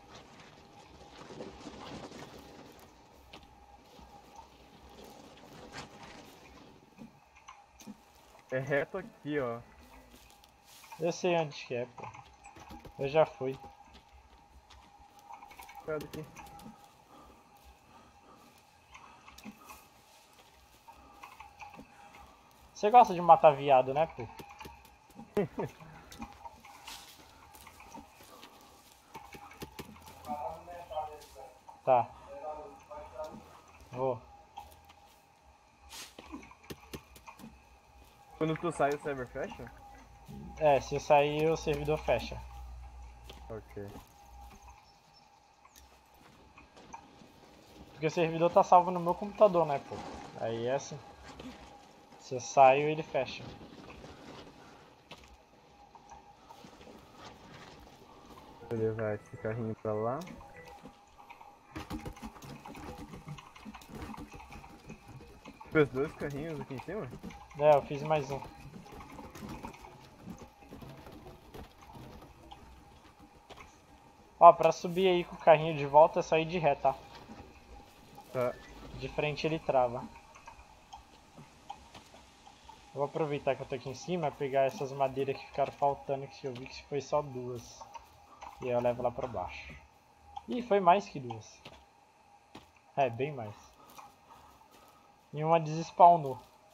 É reto aqui, ó. Eu sei onde que é, pô. Eu já fui. Sai daqui. Você gosta de matar viado, né, pô? Tá. Vou. Quando tu sai, o server fecha? É, se eu sair, o servidor fecha. Ok. Porque o servidor tá salvo no meu computador, né, pô? Aí é assim. Se eu saio, ele fecha. Vou levar esse carrinho pra lá. Fez dois carrinhos aqui em cima? É, eu fiz mais um. Ó, pra subir aí com o carrinho de volta é só ir de ré, tá? Tá. De frente ele trava. Eu vou aproveitar que eu tô aqui em cima e pegar essas madeiras que ficaram faltando, que eu vi que foi só duas. E aí eu levo lá pra baixo. Ih, foi mais que duas. É, bem mais. E uma desespawnou.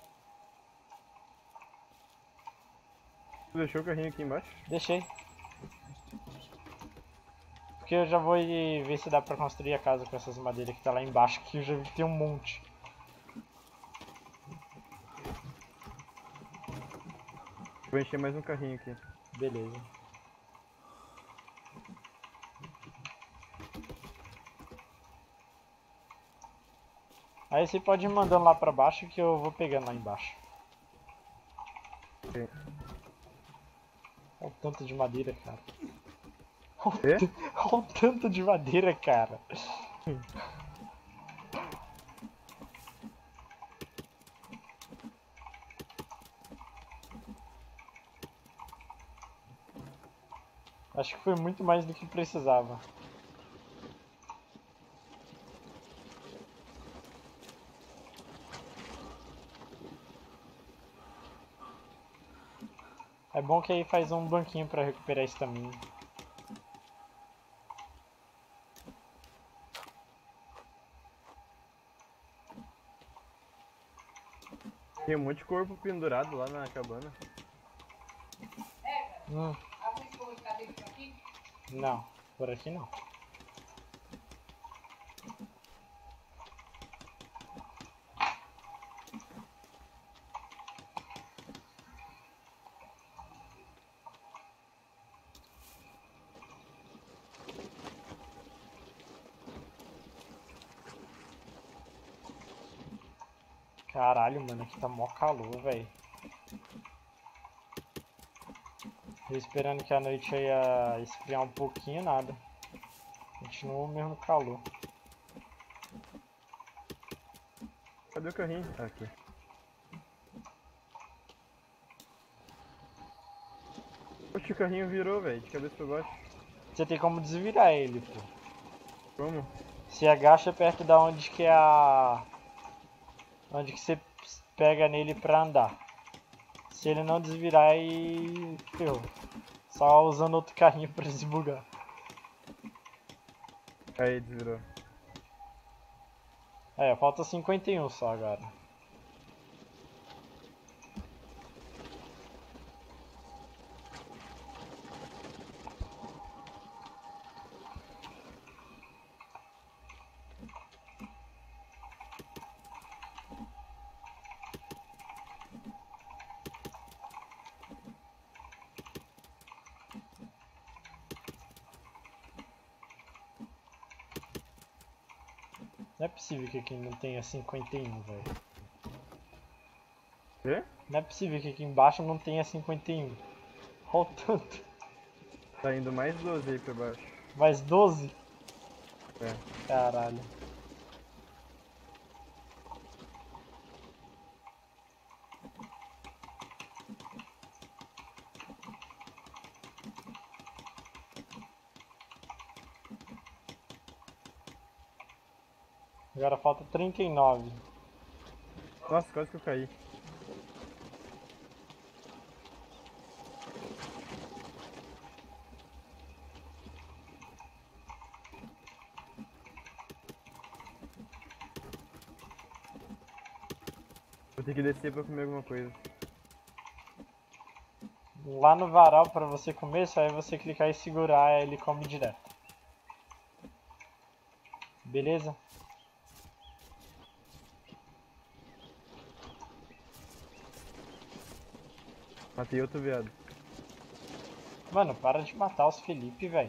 Tu deixou o carrinho aqui embaixo? Deixei. Porque eu já vou ir ver se dá pra construir a casa com essas madeiras que tá lá embaixo, que eu já vi que tem um monte. Vou encher mais um carrinho aqui. Beleza. Aí você pode ir mandando lá pra baixo que eu vou pegando lá embaixo. Ok. Olha o tanto de madeira, cara. Quê? Olha o tanto de madeira, cara. Acho que foi muito mais do que precisava. É bom que aí faz um banquinho pra recuperar estamina. Tem um monte de corpo pendurado lá na cabana. Hum. Não, por aqui não. Caralho, mano, aqui tá mó calor, velho. Eu esperando que a noite ia esfriar um pouquinho, nada. Continua o mesmo calor. Cadê o carrinho? Ah, aqui. Oxe, o carrinho virou, velho, de cabeça pra baixo. Você tem como desvirar ele, pô. Como? Se agacha perto da onde que é a... onde que você pega nele pra andar. Se ele não desvirar, aí ferrou. Só usando outro carrinho pra desbugar. Aí, desvirou. É, falta cinquenta e um só agora. Não é possível que aqui não tenha cinquenta e um, velho. Quê? Não é possível que aqui embaixo não tenha cinquenta e um. Olha o tanto. Tá indo mais doze aí pra baixo. Mais doze? É. Caralho. Agora falta trinta e nove. Nossa, quase que eu caí. Vou ter que descer pra comer alguma coisa. Lá no varal pra você comer, só é você clicar e segurar, ele come direto. Beleza? Matei outro viado. Mano, para de matar os Felipe, velho.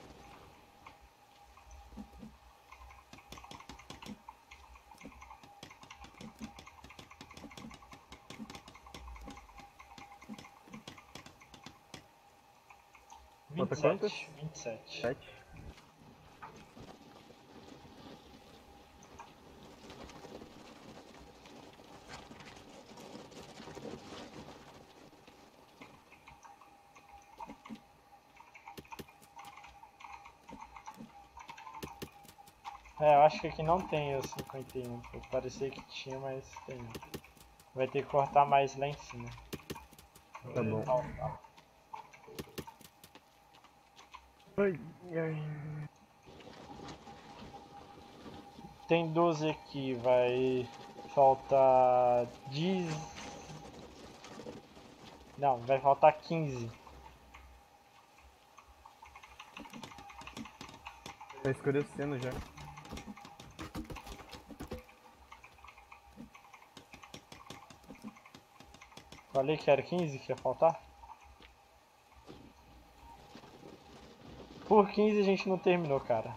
Falta vinte e quantas? sete. vinte e sete. Sete. É, eu acho que aqui não tem os cinquenta e um. Parecia que tinha, mas tem. Vai ter que cortar mais lá em cima. Tá bom. Ai, ai. Tem doze aqui, vai faltar dez. Não, vai faltar quinze. Tá escurecendo já. Falei que era quinze que ia faltar? Por quinze a gente não terminou, cara.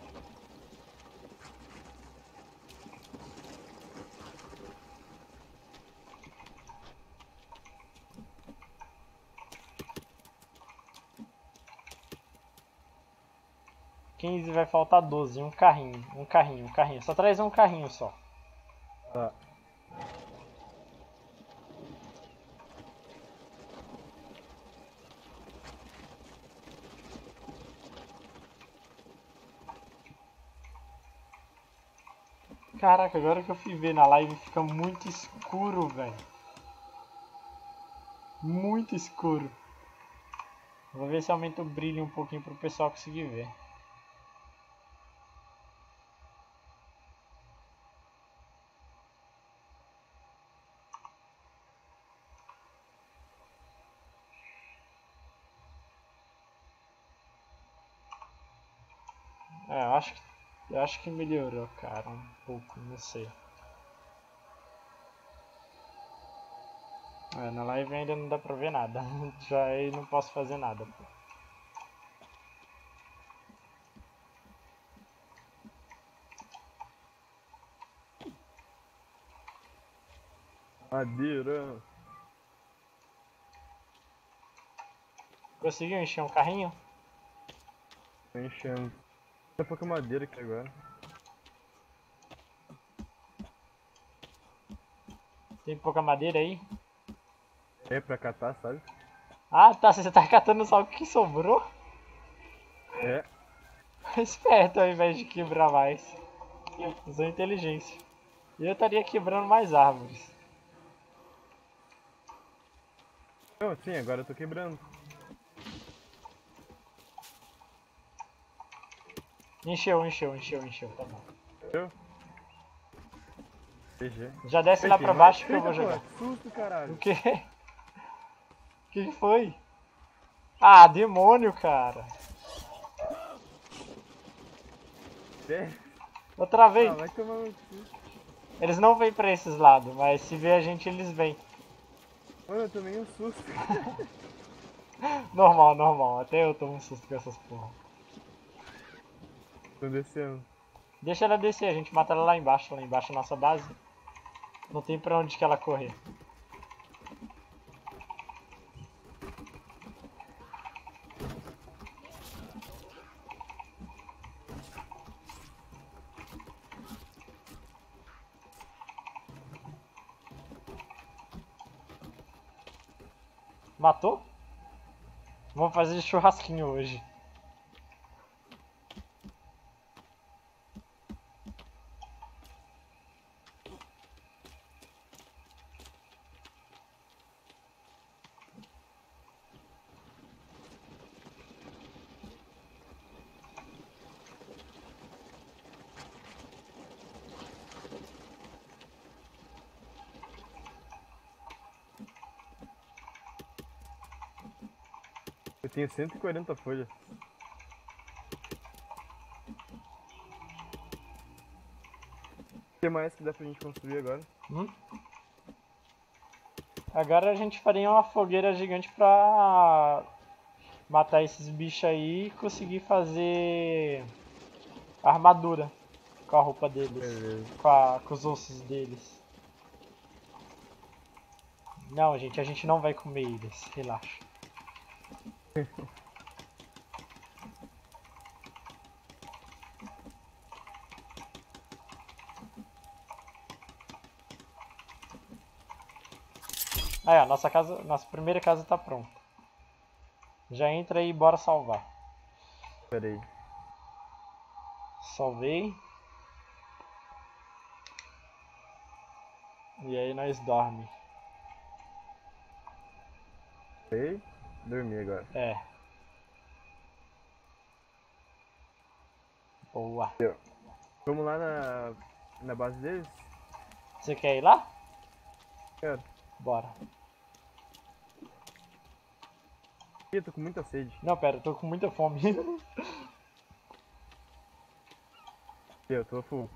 quinze vai faltar doze, um carrinho, um carrinho, um carrinho. Só traz um carrinho só. Tá. Caraca, agora que eu fui ver na live fica muito escuro, velho. Muito escuro. Vou ver se aumenta o brilho um pouquinho pro pessoal conseguir ver. É, eu acho que, eu acho que melhorou, cara, um pouco, não sei. É, na live ainda não dá pra ver nada. Já aí não posso fazer nada, pô. Madeira. Conseguiu encher um carrinho? Tô enchendo. Tem pouca madeira aqui agora. Tem pouca madeira aí? É pra catar, sabe? Ah, tá, você tá catando só o que sobrou? É. Esperto ao invés de quebrar mais. Usou inteligência. E eu estaria quebrando mais árvores. Não, sim, agora eu tô quebrando. Encheu, encheu, encheu, encheu, tá bom. Eu? G G. Já desce lá pra baixo que eu vou jogar. Que susto, caralho. O quê? O que foi? Ah, demônio, cara. É. Outra vez. Ah, vai tomar no cu. Eles não vêm pra esses lados, mas se vê a gente, eles vêm. Mano, eu tomei um susto. Normal, normal. Até eu tomo um susto com essas porra. Tô descendo. Deixa ela descer, a gente mata ela lá embaixo, lá embaixo é a nossa base. Não tem pra onde que ela correr. Matou? Vamos fazer churrasquinho hoje. Eu tenho cento e quarenta folhas. O que mais que dá pra gente construir agora? Hum? Agora a gente faria uma fogueira gigante pra matar esses bichos aí e conseguir fazer armadura com a roupa deles, Beleza. com, a- com os ossos deles. Não, gente, a gente não vai comer eles, relaxa. Aí, ó, nossa casa, nossa primeira casa tá pronta. Já entra aí e bora salvar. Pera aí. Salvei. E aí nós dorme. Ei, dormi agora. É. Boa. Vamos lá na, na base deles? Você quer ir lá? Quero. Bora. Ih, tô com muita sede. Não, pera, eu tô com muita fome. Eu tô full.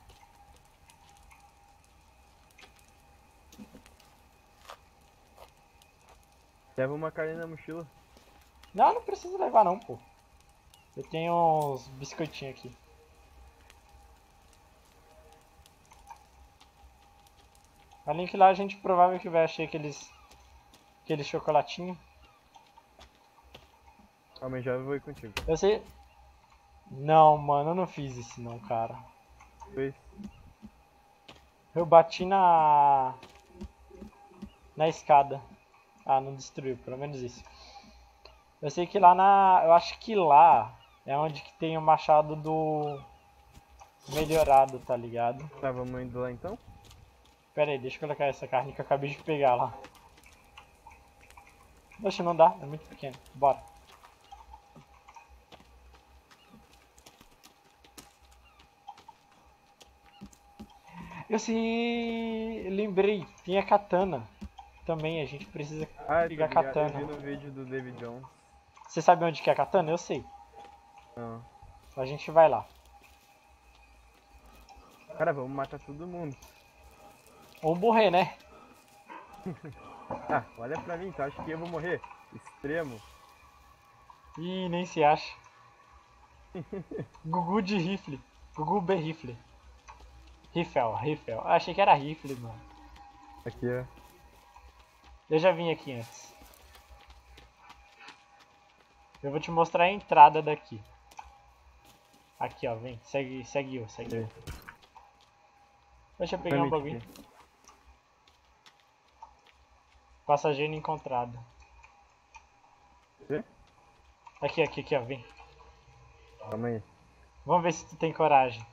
Leva uma carne na mochila. Não, não precisa levar não, pô. Eu tenho uns biscoitinhos aqui. Além que lá a gente provável que vai achar aqueles aquele chocolatinho. Ah, mas já vou ir contigo. Eu sei. Não, mano, eu não fiz isso não, cara. Fez? Eu bati na na escada. Ah, não destruiu, pelo menos isso. Eu sei que lá na, eu acho que lá é onde que tem o machado do melhorado, tá ligado? Tá, vamos indo lá então? Pera aí, deixa eu colocar essa carne que eu acabei de pegar lá. Poxa, não dá, é muito pequeno. Bora. Eu se lembrei, tem a katana. Também a gente precisa Ah, pegar tá ligado. katana. Eu vi no vídeo do David Jones. Você sabe onde que é a katana? Eu sei. Não. A gente vai lá. Cara, vamos matar todo mundo. Ou morrer, né? Ah, olha pra mim, tu acha que eu vou morrer? Extremo. Ih, nem se acha. Gugu de rifle. Gugu B rifle. Rifle, rifle. Ah, achei que era rifle, mano. Aqui é. Eu já vim aqui antes. Eu vou te mostrar a entrada daqui. Aqui, ó, vem. Segue, segue eu, segue eu. Deixa eu pegar um bagulho. Aqui. Passageiro encontrado. Quê? Aqui, aqui, aqui, ó, vem. Calma aí. Vamos ver se tu tem coragem.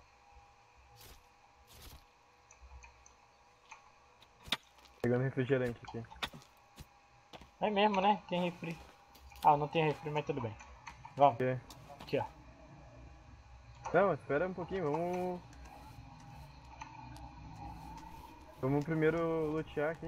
Pegando refrigerante aqui. É mesmo, né? Tem refri. Ah, não tem refri, mas tudo bem. Vamos. Quê? Aqui, ó. Não, espera um pouquinho, vamos... Vamos primeiro lutear aqui.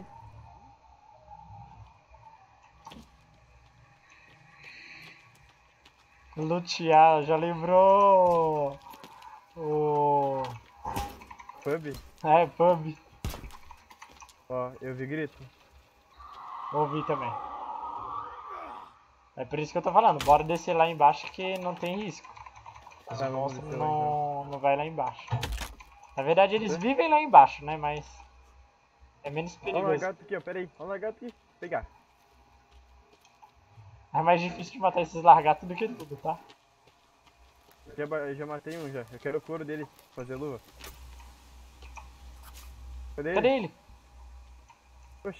Lutear, já lembrou o... Pub. É, pub. Ó, eu vi grito. Ouvi também. É por isso que eu tô falando, bora descer lá embaixo que não tem risco. Os Tá, vamos monstros descer lá, não, não vai lá embaixo. Na verdade eles vivem lá embaixo, né? Mas é menos Olha o perigoso. lagarto aqui, ó. Pera aí. Olha o lagarto aqui. Vou pegar. É mais difícil de matar esses lagartos do que tudo, tá? Já, ba- já matei um já. Eu quero o couro dele. Fazer luva. Cadê, Cadê ele? ele? Oxi.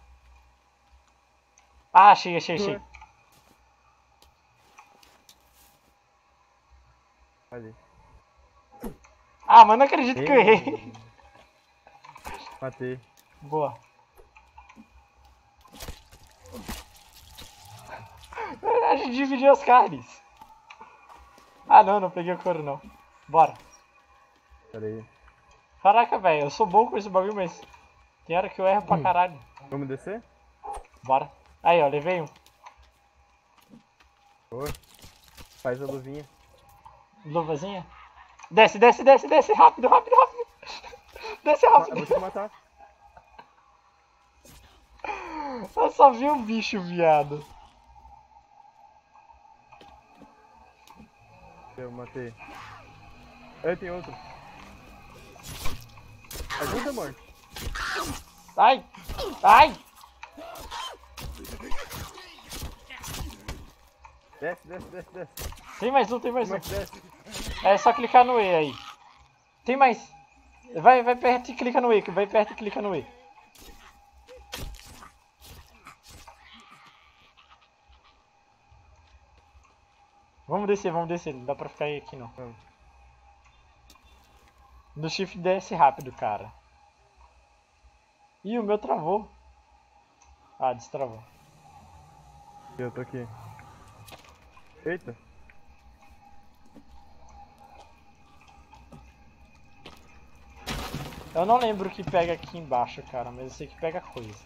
Ah, achei, achei, achei. Ué. Ali. Ah, mas não acredito que eu errei. Matei. Boa. A gente dividiu as carnes. Ah não, não peguei o couro não. Bora. Pera aí. Caraca, velho, eu sou bom com esse bagulho, mas tem hora que eu erro pra caralho. Vamos descer? Bora. Aí, ó, levei um. Boa. Faz a luvinha. Luvazinha. Desce, desce, desce, desce. Rápido, rápido, rápido. Desce Ma- Eu rápido. vou te matar. Eu só vi um bicho, viado. Eu matei. Aí tem outro. Ajuda, morte. Ai, ai. Desce, desce, desce, desce. Tem mais um, tem mais Como um. é que desce? É só clicar no E aí. Tem mais. Vai, vai perto e clica no E. Vai perto e clica no E. Vamos descer, vamos descer. Não dá pra ficar aí aqui não. Vamos. No shift desce rápido, cara. Ih, o meu travou. Ah, destravou. Eu tô aqui. Eita. Eu não lembro o que pega aqui embaixo, cara, mas eu sei que pega coisa.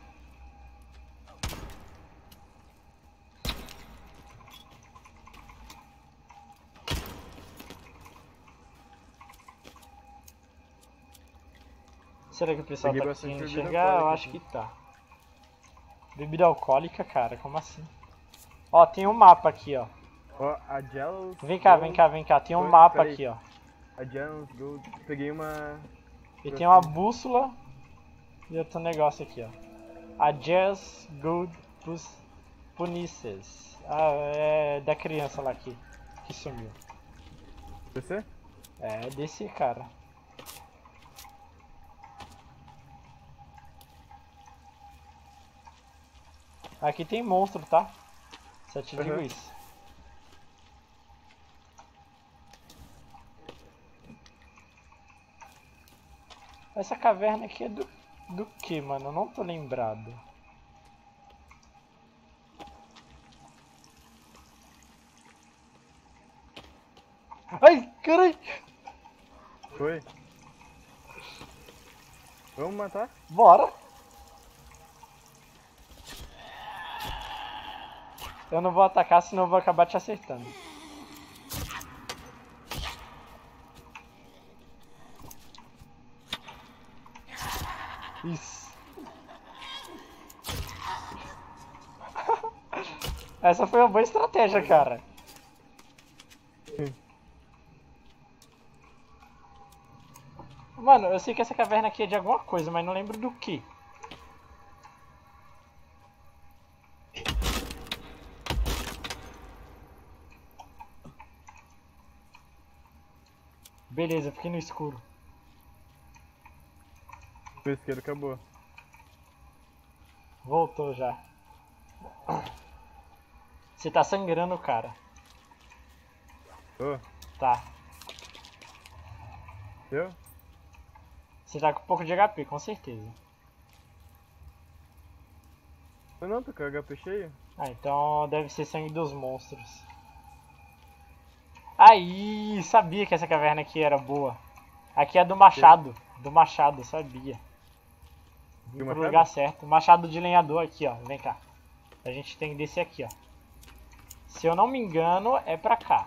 Será que o pessoal Peguei tá bastante conseguindo bebida enxergar? Eu alcoólica acho aqui. que tá. Bebida alcoólica, cara, como assim? Ó, tem um mapa aqui, ó. Ó, a Jealous. Vem cá, Gold- vem cá, vem cá. Tem um Oi, mapa peraí. aqui, ó. A Jealous Gold. Peguei uma. E tem uma bússola e outro negócio aqui, ó. A Jazz Good Pus- Punices. Ah, é da criança lá que, que sumiu. Você? É desse cara. Aqui tem monstro, tá? Só te digo Uhum. isso. Essa caverna aqui é do, do que, mano? Eu não tô lembrado. Ai, carai! Foi? Vamos matar? Bora! Eu não vou atacar, senão eu vou acabar te acertando. Isso. Essa foi uma boa estratégia, cara. Mano, eu sei que essa caverna aqui é de alguma coisa, mas não lembro do que. Beleza, fiquei no escuro. O isqueiro acabou. Voltou já. Você tá sangrando, cara. Ô, Tá. eu? Você tá com um pouco de H P, com certeza. Eu não, tô com o H P cheio. Ah, então deve ser sangue dos monstros. Aí, sabia que essa caverna aqui era boa. Aqui é do machado. Do machado, sabia. Vim Do pro machado? lugar certo. Machado de lenhador aqui, ó. Vem cá. A gente tem que descer aqui, ó. Se eu não me engano, é pra cá.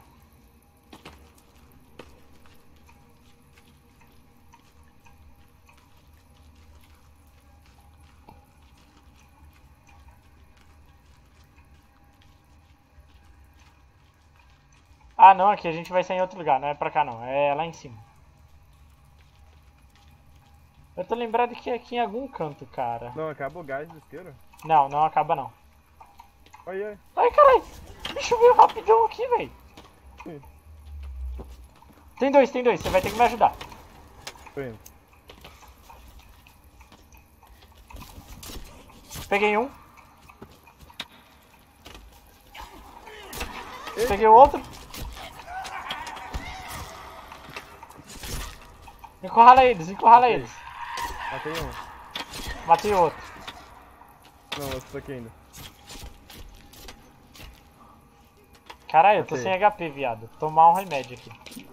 Ah não, aqui a gente vai sair em outro lugar, não é pra cá não, é lá em cima. Eu tô lembrado que é aqui em algum canto, cara. Não, acaba o gás do isqueiro? Não, não acaba não. Olha aí. Ai, caralho! O bicho veio rapidão aqui, velho. Sim. Tem dois, tem dois. Você vai ter que me ajudar. Tô indo. Peguei um. Peguei o outro. Encurrala eles, encurrala Ok. eles. Matei um. Matei o outro. Não, eu tô aqui ainda. Caralho, eu tô Ok. sem H P, viado. Tomar um remédio aqui.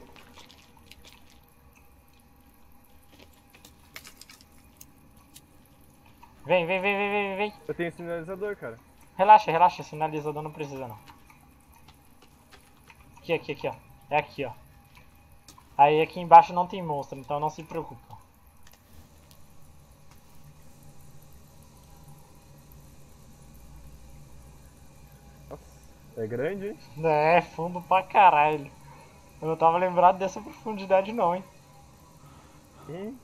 Vem, vem, vem, vem, vem, vem. Eu tenho sinalizador, cara. Relaxa, relaxa, sinalizador não precisa não. Aqui, aqui, aqui, ó. É aqui, ó. Aí aqui embaixo não tem monstro, então não se preocupa. Nossa, é grande, hein? É, fundo pra caralho. Eu não tava lembrado dessa profundidade não, hein. Hum,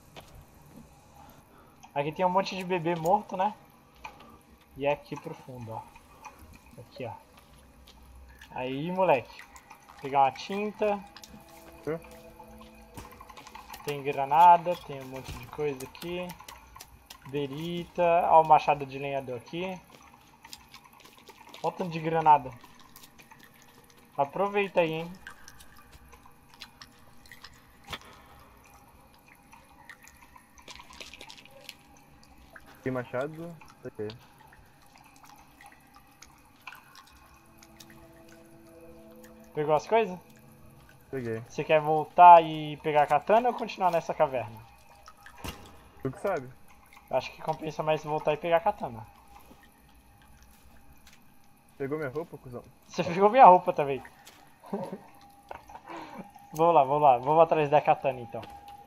Aqui tem um monte de bebê morto, né? E é aqui pro fundo, ó. Aqui, ó. Aí, moleque. Vou pegar uma tinta. Hã? Tem granada, tem um monte de coisa aqui. Berita. Ó o machado de lenhador aqui. Olha o tanto de granada. Aproveita aí, hein. tem machado. Ok. Pegou as coisas? Peguei. Você quer voltar e pegar a katana ou continuar nessa caverna? Tu que sabe? Acho que compensa mais voltar e pegar a katana. Pegou minha roupa, cuzão? Você pegou minha roupa também. Vamos lá, vamos lá. Vamos atrás da katana então.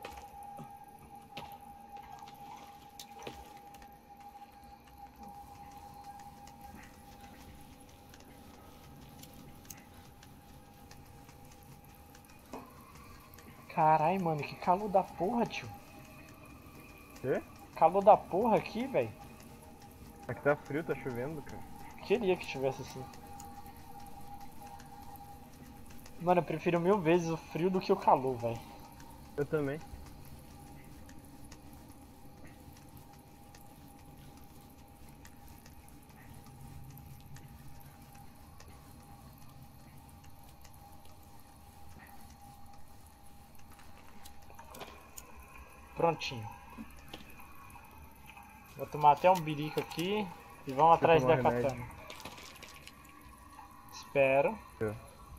Carai, mano, que calor da porra, tio. Quê? Calor da porra aqui, velho. Aqui tá frio, tá chovendo, cara. Queria que tivesse assim. Mano, eu prefiro mil vezes o frio do que o calor, velho. Eu também. Prontinho. Vou tomar até um birico aqui e vamos atrás tomar da remédio. katana. Espero. Eu.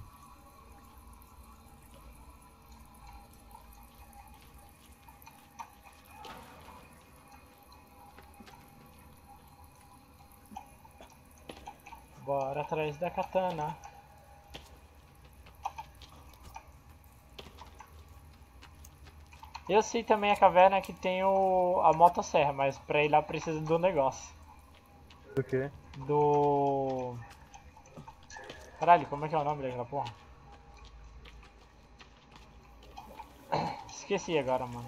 Bora atrás da katana. Eu sei também a caverna que tem o, a motosserra, mas pra ir lá precisa do negócio. Do quê? Do... Caralho, como é que é o nome daquela porra? Esqueci agora, mano.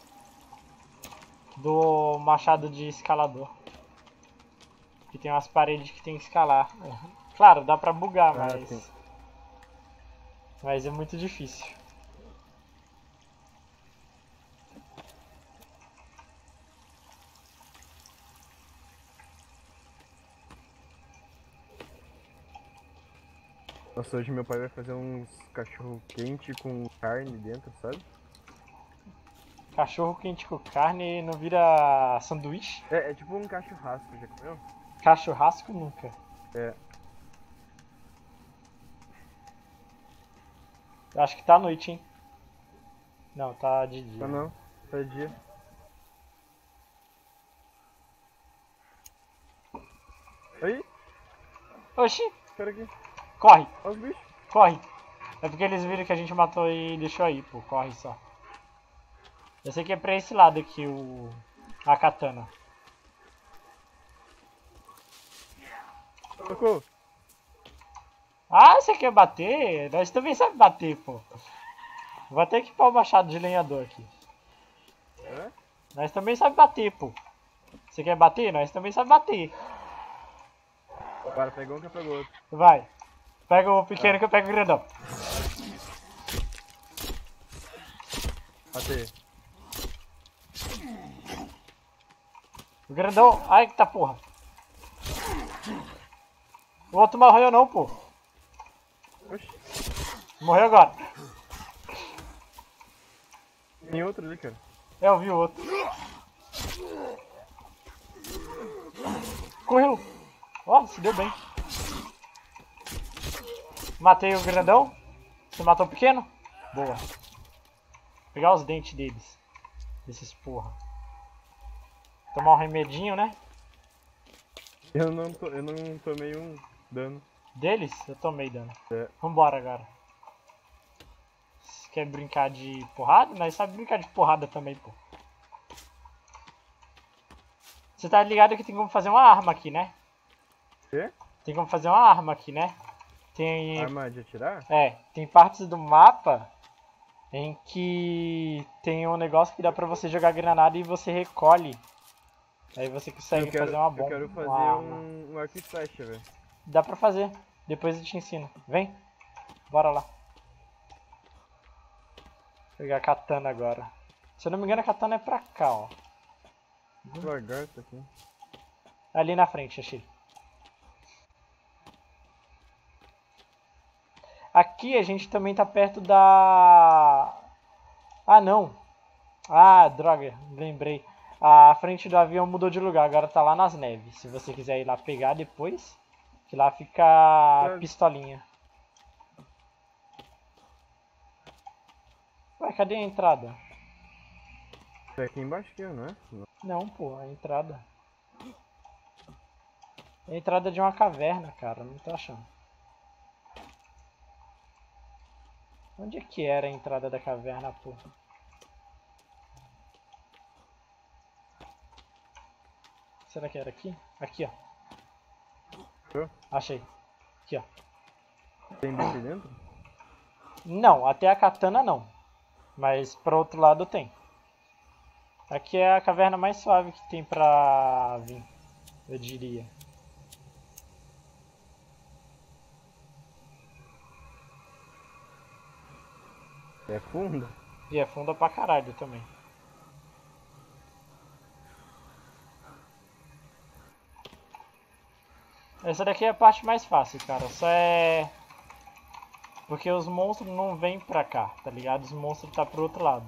Do machado de escalador. Que tem umas paredes que tem que escalar. Claro, dá pra bugar, Ah, mas... sim. Mas é muito difícil. Nossa, hoje meu pai vai fazer uns cachorro quente com carne dentro, sabe? Cachorro quente com carne não vira sanduíche? É, é tipo um cachorrasco, já comeu? Cachorrasco nunca. É. Eu acho que tá à noite, hein? Não, tá de dia. Ah não, tá dia. Aí, Oxi, espera aqui. corre, Olha os bichos. corre. É porque eles viram que a gente matou e deixou aí, pô. Corre só. Eu sei que é pra esse lado aqui o... a katana. Socorro. Ah, você quer bater? Nós também sabemos bater, pô. Vou até equipar o machado de lenhador aqui. É? Nós também sabemos bater, pô. Você quer bater? Nós também sabemos bater. Para, pegou um que pegou outro. Vai. Pega o pequeno que eu pego o grandão. Matei. O grandão. Ai, que tá porra. O outro morreu não, pô. Oxi. Morreu agora. Tem outro ali, cara. É, eu vi o outro. Correu. Ó, se deu bem. Matei o grandão. Você matou o pequeno? Boa. Vou pegar os dentes deles. Desses porra. Tomar um remedinho, né? Eu não, to, eu não tomei um dano. Deles? Eu tomei dano. É. Vambora agora. Você quer brincar de porrada? Nós sabemos brincar de porrada também, pô. Você tá ligado que tem como fazer uma arma aqui, né? Quê? Tem como fazer uma arma aqui, né? Tem... Arma de atirar? É, tem partes do mapa em que tem um negócio que dá pra você jogar granada e você recolhe. Aí você consegue eu quero, fazer uma bomba. Eu quero fazer uma arma. um, um arco e flecha, velho. Dá pra fazer. Depois eu te ensino. Vem. Bora lá. Vou pegar a katana agora. Se eu não me engano a katana é pra cá, ó. Lagarto aqui. Ali na frente, achei. Aqui a gente também tá perto da... Ah, não. Ah, droga. Lembrei. A frente do avião mudou de lugar. Agora tá lá nas neves. Se você quiser ir lá pegar depois. Que lá fica a pistolinha. Ué, cadê a entrada? É aqui embaixo aqui, não é? Não. Não, pô. A entrada. É a entrada de uma caverna, cara. Não tô achando. Onde é que era a entrada da caverna, pô? Será que era aqui? Aqui, ó. Eu? Achei. Aqui, ó. Tem bicho dentro? Não, até a katana não. Mas pro outro lado tem. Aqui é a caverna mais suave que tem pra vir, eu diria. É funda? E é funda pra caralho também. Essa daqui é a parte mais fácil, cara. Só é... Porque os monstros não vêm pra cá, tá ligado? Os monstros tá pro outro lado.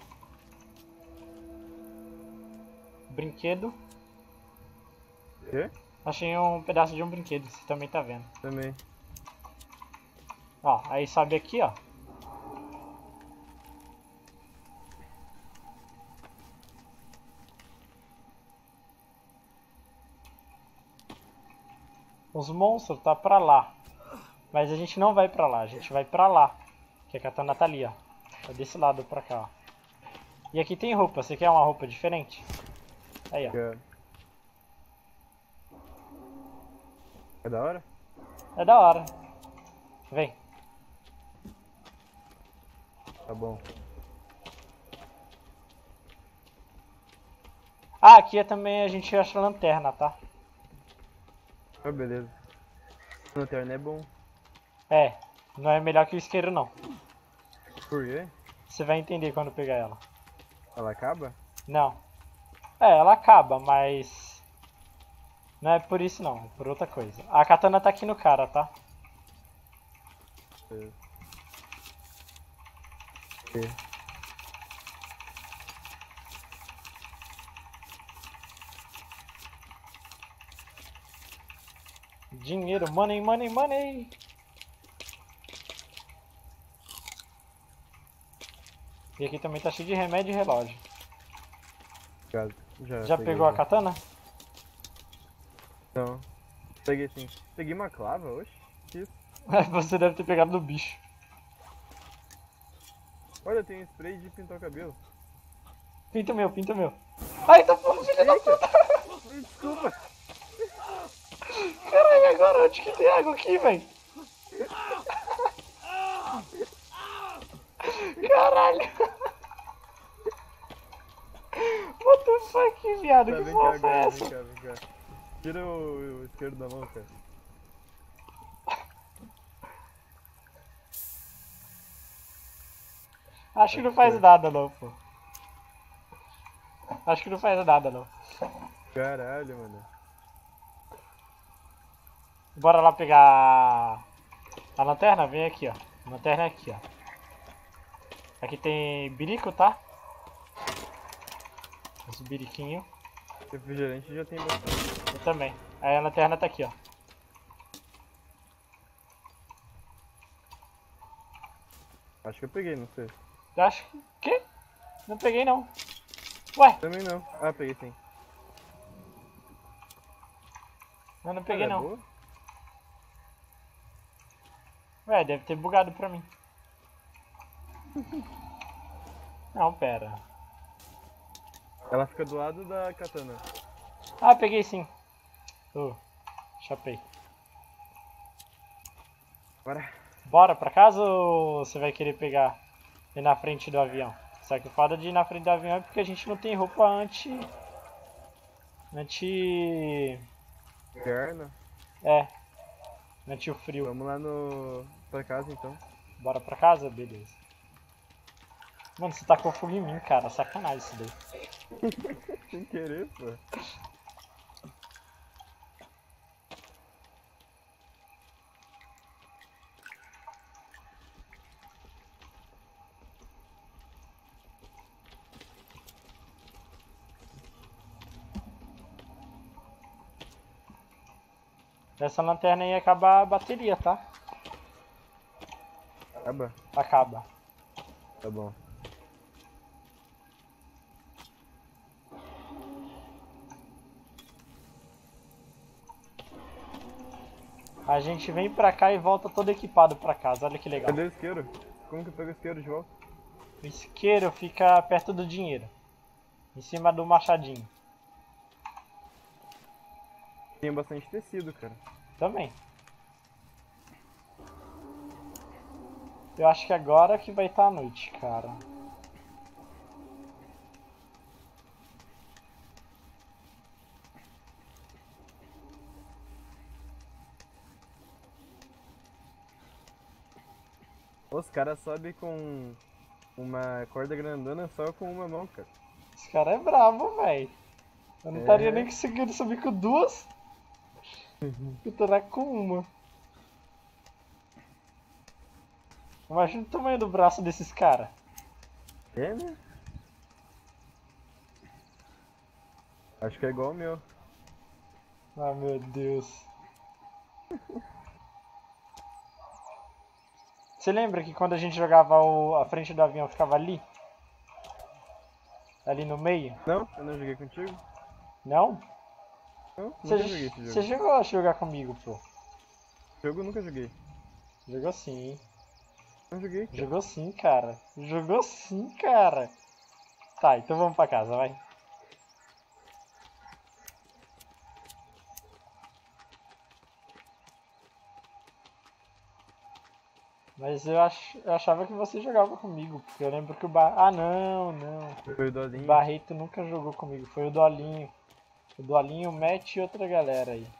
Brinquedo. Quê? Achei um pedaço de um brinquedo, você também tá vendo. Também. Ó, aí sobe aqui, ó. Os monstros tá pra lá. Mas a gente não vai pra lá, a gente vai pra lá. Que a katana tá ali, ó. Tá desse lado pra cá, ó. E aqui tem roupa, você quer uma roupa diferente? Aí, ó. Quero. É da hora? É da hora. Vem. Tá bom. Ah, aqui é também a gente acha lanterna, tá? Ah, beleza. Lanterna é bom. É, não é melhor que o isqueiro não. Por quê? Você vai entender quando pegar ela. Ela acaba? Não. É, ela acaba, mas... Não é por isso não, é por outra coisa. A katana tá aqui no cara, tá? Beleza. Ok. Dinheiro, money, money, money! E aqui também tá cheio de remédio e relógio. Obrigado. Já, Já peguei, pegou a já. katana? Não. Peguei sim. Peguei uma clava, oxe. Que isso? Você deve ter pegado do bicho. Olha, tem spray de pintar o cabelo. Pinta o meu, pinta o meu. Ai, tá porra, filha da puta! Desculpa. Caralho, agora onde que tem água aqui, velho? viado, Tá, que vem porra cá foi agora, essa? vem cá, vem cá. Tira o, o isqueiro da mão, cara. Acho que não Pode faz ser. nada não, pô. Acho que não faz nada não. Caralho, mano. Bora lá pegar a lanterna? Vem aqui, ó. A lanterna é aqui, ó. Aqui tem birico, tá? Os biriquinhos. Refrigerante já tem bastante. Eu também. Aí a lanterna tá aqui, ó. Acho que eu peguei, não sei. Eu acho que... Quê? Não peguei não. Ué, Também não. Ah, peguei sim. eu não peguei Ela é não. boa? Ué, deve ter bugado pra mim. Não, pera. Ela fica do lado da katana. Ah, peguei sim. Oh, chapei. Bora. Bora pra casa ou você vai querer pegar ir na frente do avião? Só que o foda de ir na frente do avião é porque a gente não tem roupa anti... Anti... Inverno. É. Anti o frio. Vamos lá no... pra casa então. Bora pra casa? Beleza. Mano, você tacou fogo em mim, cara. Sacanagem isso daí. Sem querer, pô. Essa lanterna aí acaba a bateria, tá? Acaba? Acaba. Tá bom. A gente vem pra cá e volta todo equipado pra casa. Olha que legal. Cadê o isqueiro? Como que eu pego o isqueiro de volta? O isqueiro fica perto do dinheiro. Em cima do machadinho. Tem bastante tecido, cara. Também. Eu acho que agora que vai estar a noite, cara. Os caras sobem com uma corda grandona só com uma mão, cara. Esse cara é brabo, velho. Eu não É. estaria nem conseguindo subir com duas. Eu tô lá com uma. Imagina o tamanho do braço desses caras. É, né? Acho que é igual o meu. Ah, meu Deus. Você lembra que quando a gente jogava o, a frente do avião ficava ali? Ali no meio? Não? Eu não joguei contigo? Não? Não, Você, nunca joguei esse jogo. você chegou a jogar comigo, pô. Jogo eu nunca joguei. Jogou sim. Não joguei, cara. Jogou sim, cara. Jogou sim, cara. Tá, então vamos pra casa, vai. Mas eu, ach, eu achava que você jogava comigo, porque eu lembro que o Bar... Ah, não, não. Foi o O Dolinho. Barreto nunca jogou comigo, foi o Dolinho. O Dolinho, o Matt e outra galera aí.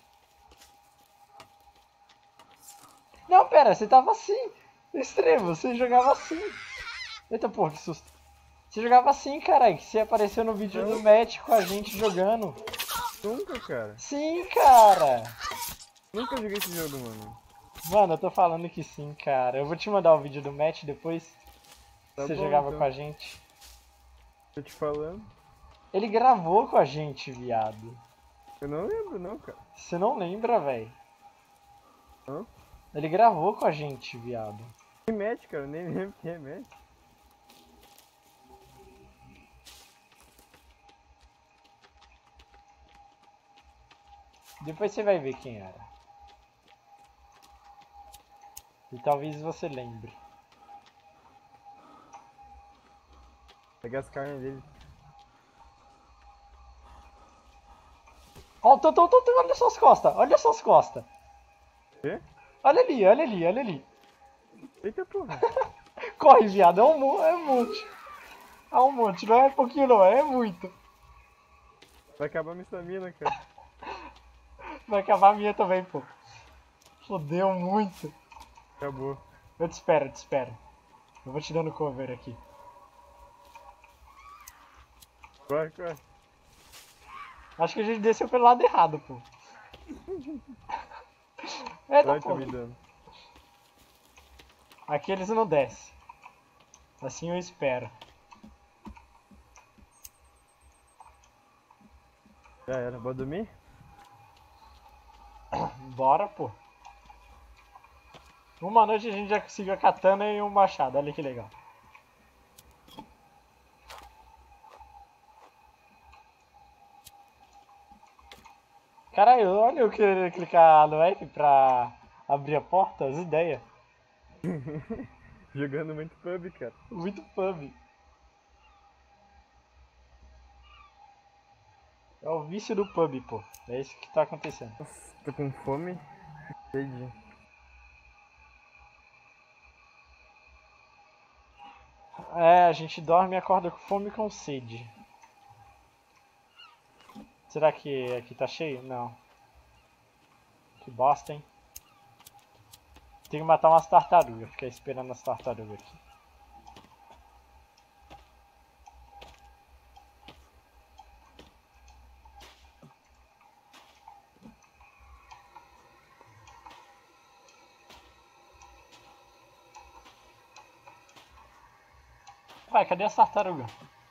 Não, pera, você tava assim. Extremo, você jogava assim. Eita porra, que susto. Você jogava assim, caralho, que você apareceu no vídeo do Matt com a gente jogando. Nunca, cara. Sim, cara. Nunca joguei esse jogo, mano. Mano, eu tô falando que sim, cara. Eu vou te mandar o vídeo do Matt depois. Tá Você bom, jogava então. com a gente. Tô te falando. Ele gravou com a gente, viado. Eu não lembro, não, cara. Você não lembra, velho? Hã? Ele gravou com a gente, viado. Que match, cara? Eu nem lembro que é match. Depois você vai ver quem era. E talvez você lembre. Pegar as carnes dele. Ó, tô, tô, tô, tô, olha suas costas, olha suas costas. Quê? Olha ali, olha ali, olha ali. Eita porra. Corre, viado, é um, mo- é um monte. É um monte, não é pouquinho não, é muito. Vai acabar minha estamina, cara. Vai acabar a minha também, pô. Fodeu muito. Acabou. Eu te espero, eu te espero. Eu vou te dando cover aqui. Corre, corre. Acho que a gente desceu pelo lado errado, pô. Eita, Vai, tá pô. me dando. Aqui eles não descem. Assim eu espero. Já era, bora dormir? Bora, pô. Uma noite a gente já conseguiu a katana e um machado. Olha que legal. Caralho, olha eu querer clicar no F pra abrir a porta, as ideias. Jogando muito pub, cara. Muito pub. É o vício do pub, pô. É isso que tá acontecendo. Nossa, tô com fome. Sede. É, a gente dorme e acorda com fome e com sede. Será que aqui tá cheio? Não. Que bosta, hein? Tem que matar umas tartarugas. Ficar esperando as tartarugas aqui. Vai, cadê as tartarugas?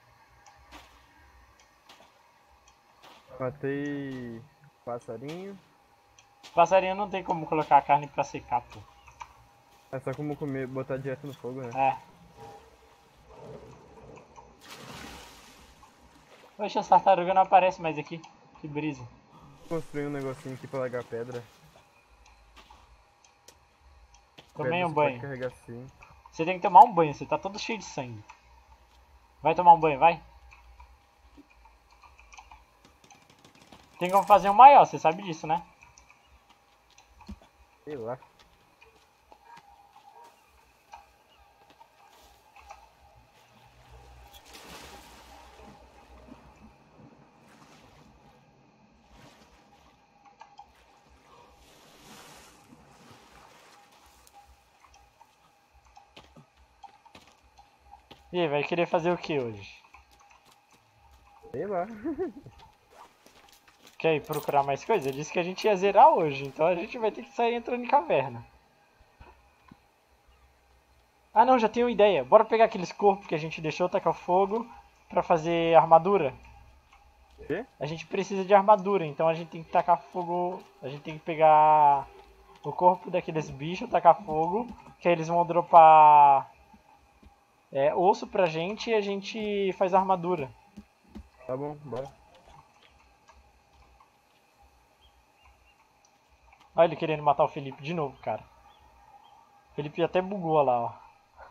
Matei passarinho. Passarinho não tem como colocar a carne pra secar, pô. É só como comer, botar direto no fogo, né? É. Oxe, as tartarugas não aparecem mais aqui. Que brisa. Construir um negocinho aqui pra largar pedra. Tomei Pedra um você banho. Pode carregar assim. Você tem que tomar um banho, você tá todo cheio de sangue. Vai tomar um banho, vai. Tem como fazer um maior, você sabe disso, né? Sei lá. E aí, vai querer fazer o que hoje? Sei lá. Quer ir procurar mais coisa? Eu disse que a gente ia zerar hoje, então a gente vai ter que sair entrando em caverna. Ah não, já tenho uma ideia. Bora pegar aqueles corpos que a gente deixou tacar fogo pra fazer armadura. Quê? A gente precisa de armadura, então a gente tem que tacar fogo. A gente tem que pegar o corpo daqueles bichos, tacar fogo, que aí eles vão dropar é, osso pra gente e a gente faz armadura. Tá bom, bora. Olha ele querendo matar o Felipe de novo, cara. O Felipe até bugou lá, ó.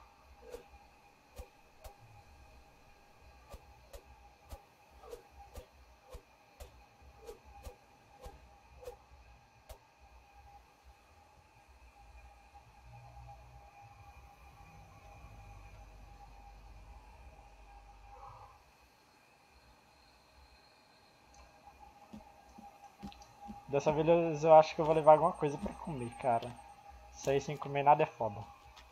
Dessa vez eu acho que eu vou levar alguma coisa pra comer, cara. Sair sem comer nada é foda.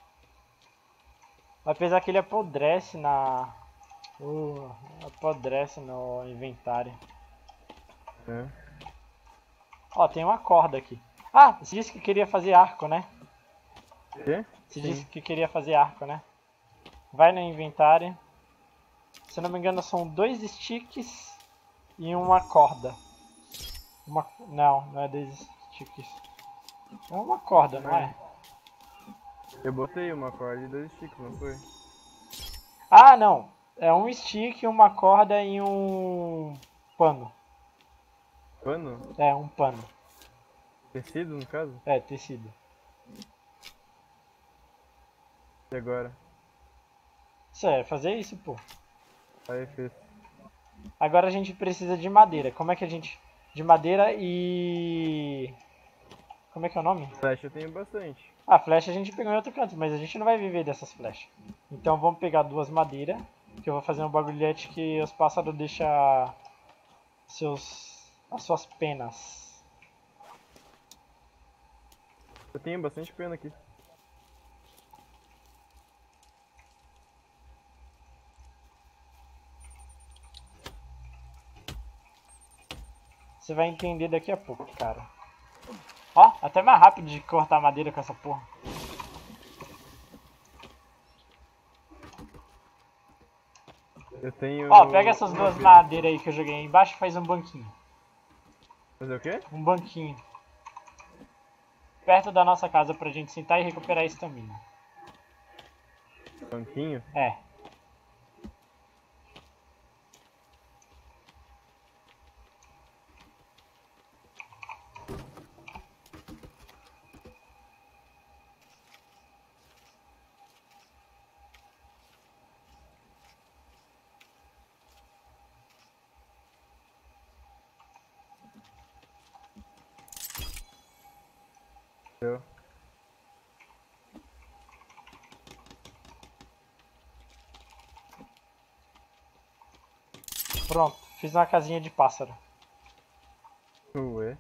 Apesar que ele apodrece na... Uh, apodrece no inventário. É. Ó, tem uma corda aqui. Ah, você disse que queria fazer arco, né? Quê? Você Sim. disse que queria fazer arco, né? Vai no inventário. Se eu não me engano são dois sticks e uma corda. Uma... Não, não é dois sticks. É uma corda, não é? Eu botei uma corda e dois sticks, não foi? Ah, não. É um stick, uma corda e um pano. Pano? É, um pano. Tecido, no caso? É, tecido. E agora? Isso é, fazer isso, pô. Aí fez. Agora a gente precisa de madeira. Como é que a gente... De madeira e... Como é que é o nome? Flecha eu tenho bastante. Ah, flecha a gente pegou em outro canto, mas a gente não vai viver dessas flechas. Então vamos pegar duas madeiras, que eu vou fazer um bagulhete que os pássaros deixam seus, as suas penas. Eu tenho bastante pena aqui. Você vai entender daqui a pouco, cara. Ó, até mais rápido de cortar madeira com essa porra. Eu tenho... Ó, pega essas uma duas pena. madeiras aí que eu joguei aí embaixo e faz um banquinho. Fazer o quê? Um banquinho. Perto da nossa casa pra gente sentar e recuperar a estamina. Banquinho? É. Eu. Pronto, fiz uma casinha de pássaro. Ué.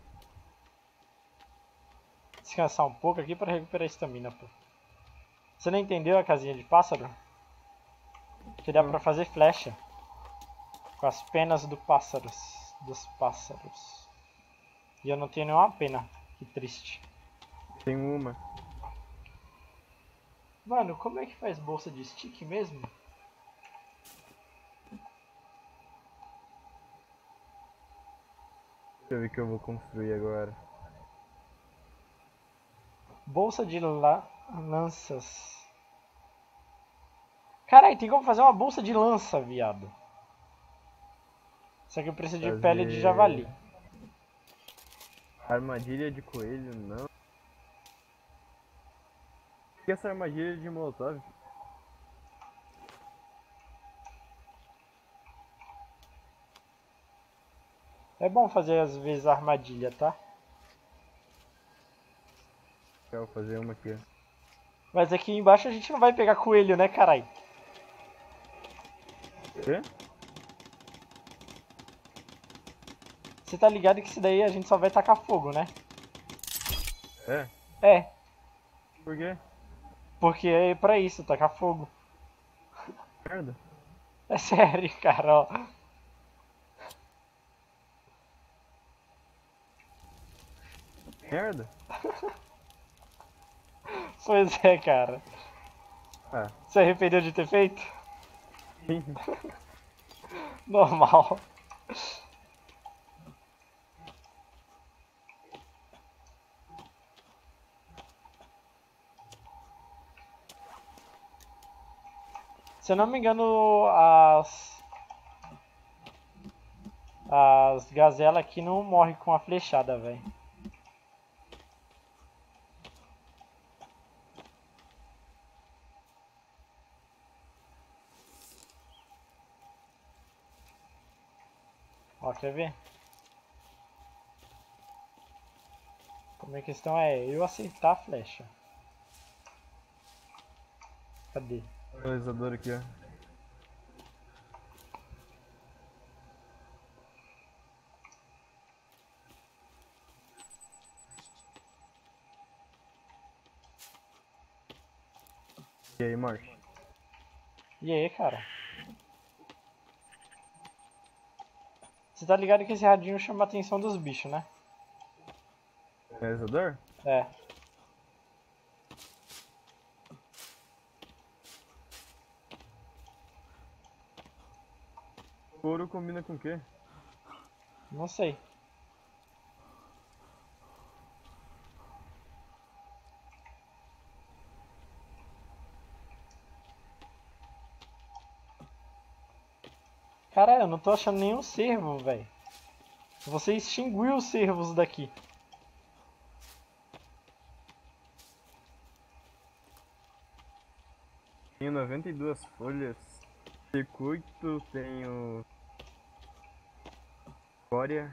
Descansar um pouco aqui pra recuperar a estamina, pô. Você não entendeu a casinha de pássaro? Que dá pra fazer flecha. Com as penas do pássaros. Dos pássaros. E eu não tenho nenhuma pena. Que triste. Tenho uma. Mano, como é que faz bolsa de stick mesmo? Deixa eu ver o que eu vou construir agora. Bolsa de la lanças. Caralho, tem como fazer uma bolsa de lança, viado. Só que eu preciso de Fazer- pele de javali. Armadilha de coelho, não. O que é essa armadilha de molotov? É bom fazer às vezes armadilha, tá? Eu vou fazer uma aqui, ó. Mas aqui embaixo a gente não vai pegar coelho, né, carai? Quê? Você tá ligado que isso daí a gente só vai tacar fogo, né? É? É, Por quê? porque é pra isso, tacar fogo. Merda. É sério, cara, ó. Merda. Pois é, cara. Ah. Se arrependeu de ter feito? Sim. Normal. Se eu não me engano, as... As gazelas aqui não morrem com a flechada, velho. Ó, quer ver? Como é que a questão é eu acertar a flecha. Cadê? Analisador aqui, ó. E aí, March? E aí, cara? Você tá ligado que esse radinho chama a atenção dos bichos, né? Analisador? É. Couro combina com o quê? Não sei. Cara, eu não tô achando nenhum cervo, velho. Você extinguiu os cervos daqui. Tenho noventa e duas folhas. Circuito, tenho... Glória.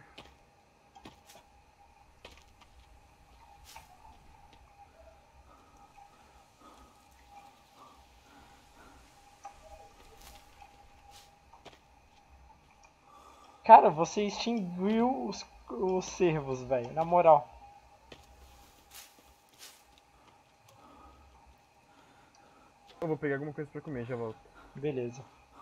Cara, você extinguiu os, os cervos, velho. Na moral. Eu vou pegar alguma coisa pra comer, já volto. Beleza.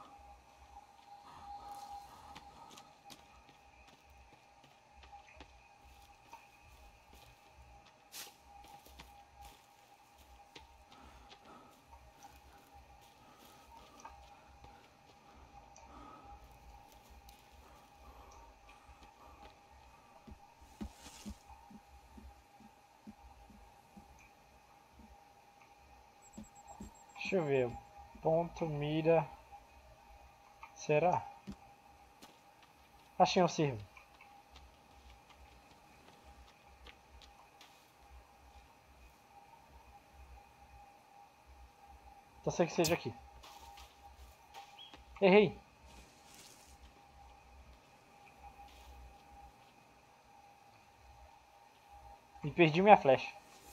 Deixa eu ver. Ponto, mira. Será? Achei um cervo. Então sei que seja aqui. Errei. E perdi minha flecha.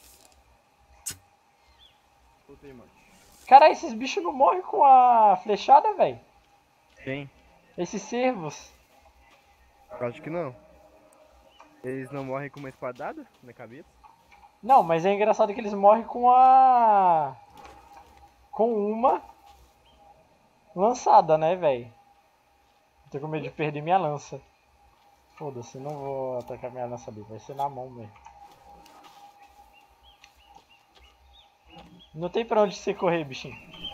Voltei, mano. Cara, esses bichos não morrem com a flechada, velho. Quem? Esses cervos. Eu acho que não. Eles não morrem com uma espadada na cabeça? Não, mas é engraçado que eles morrem com a... Com uma... lançada, né, velho? Tô com medo de perder minha lança. Foda-se, não vou atacar minha lança ali. Vai ser na mão, velho. Não tem pra onde você correr, bichinho.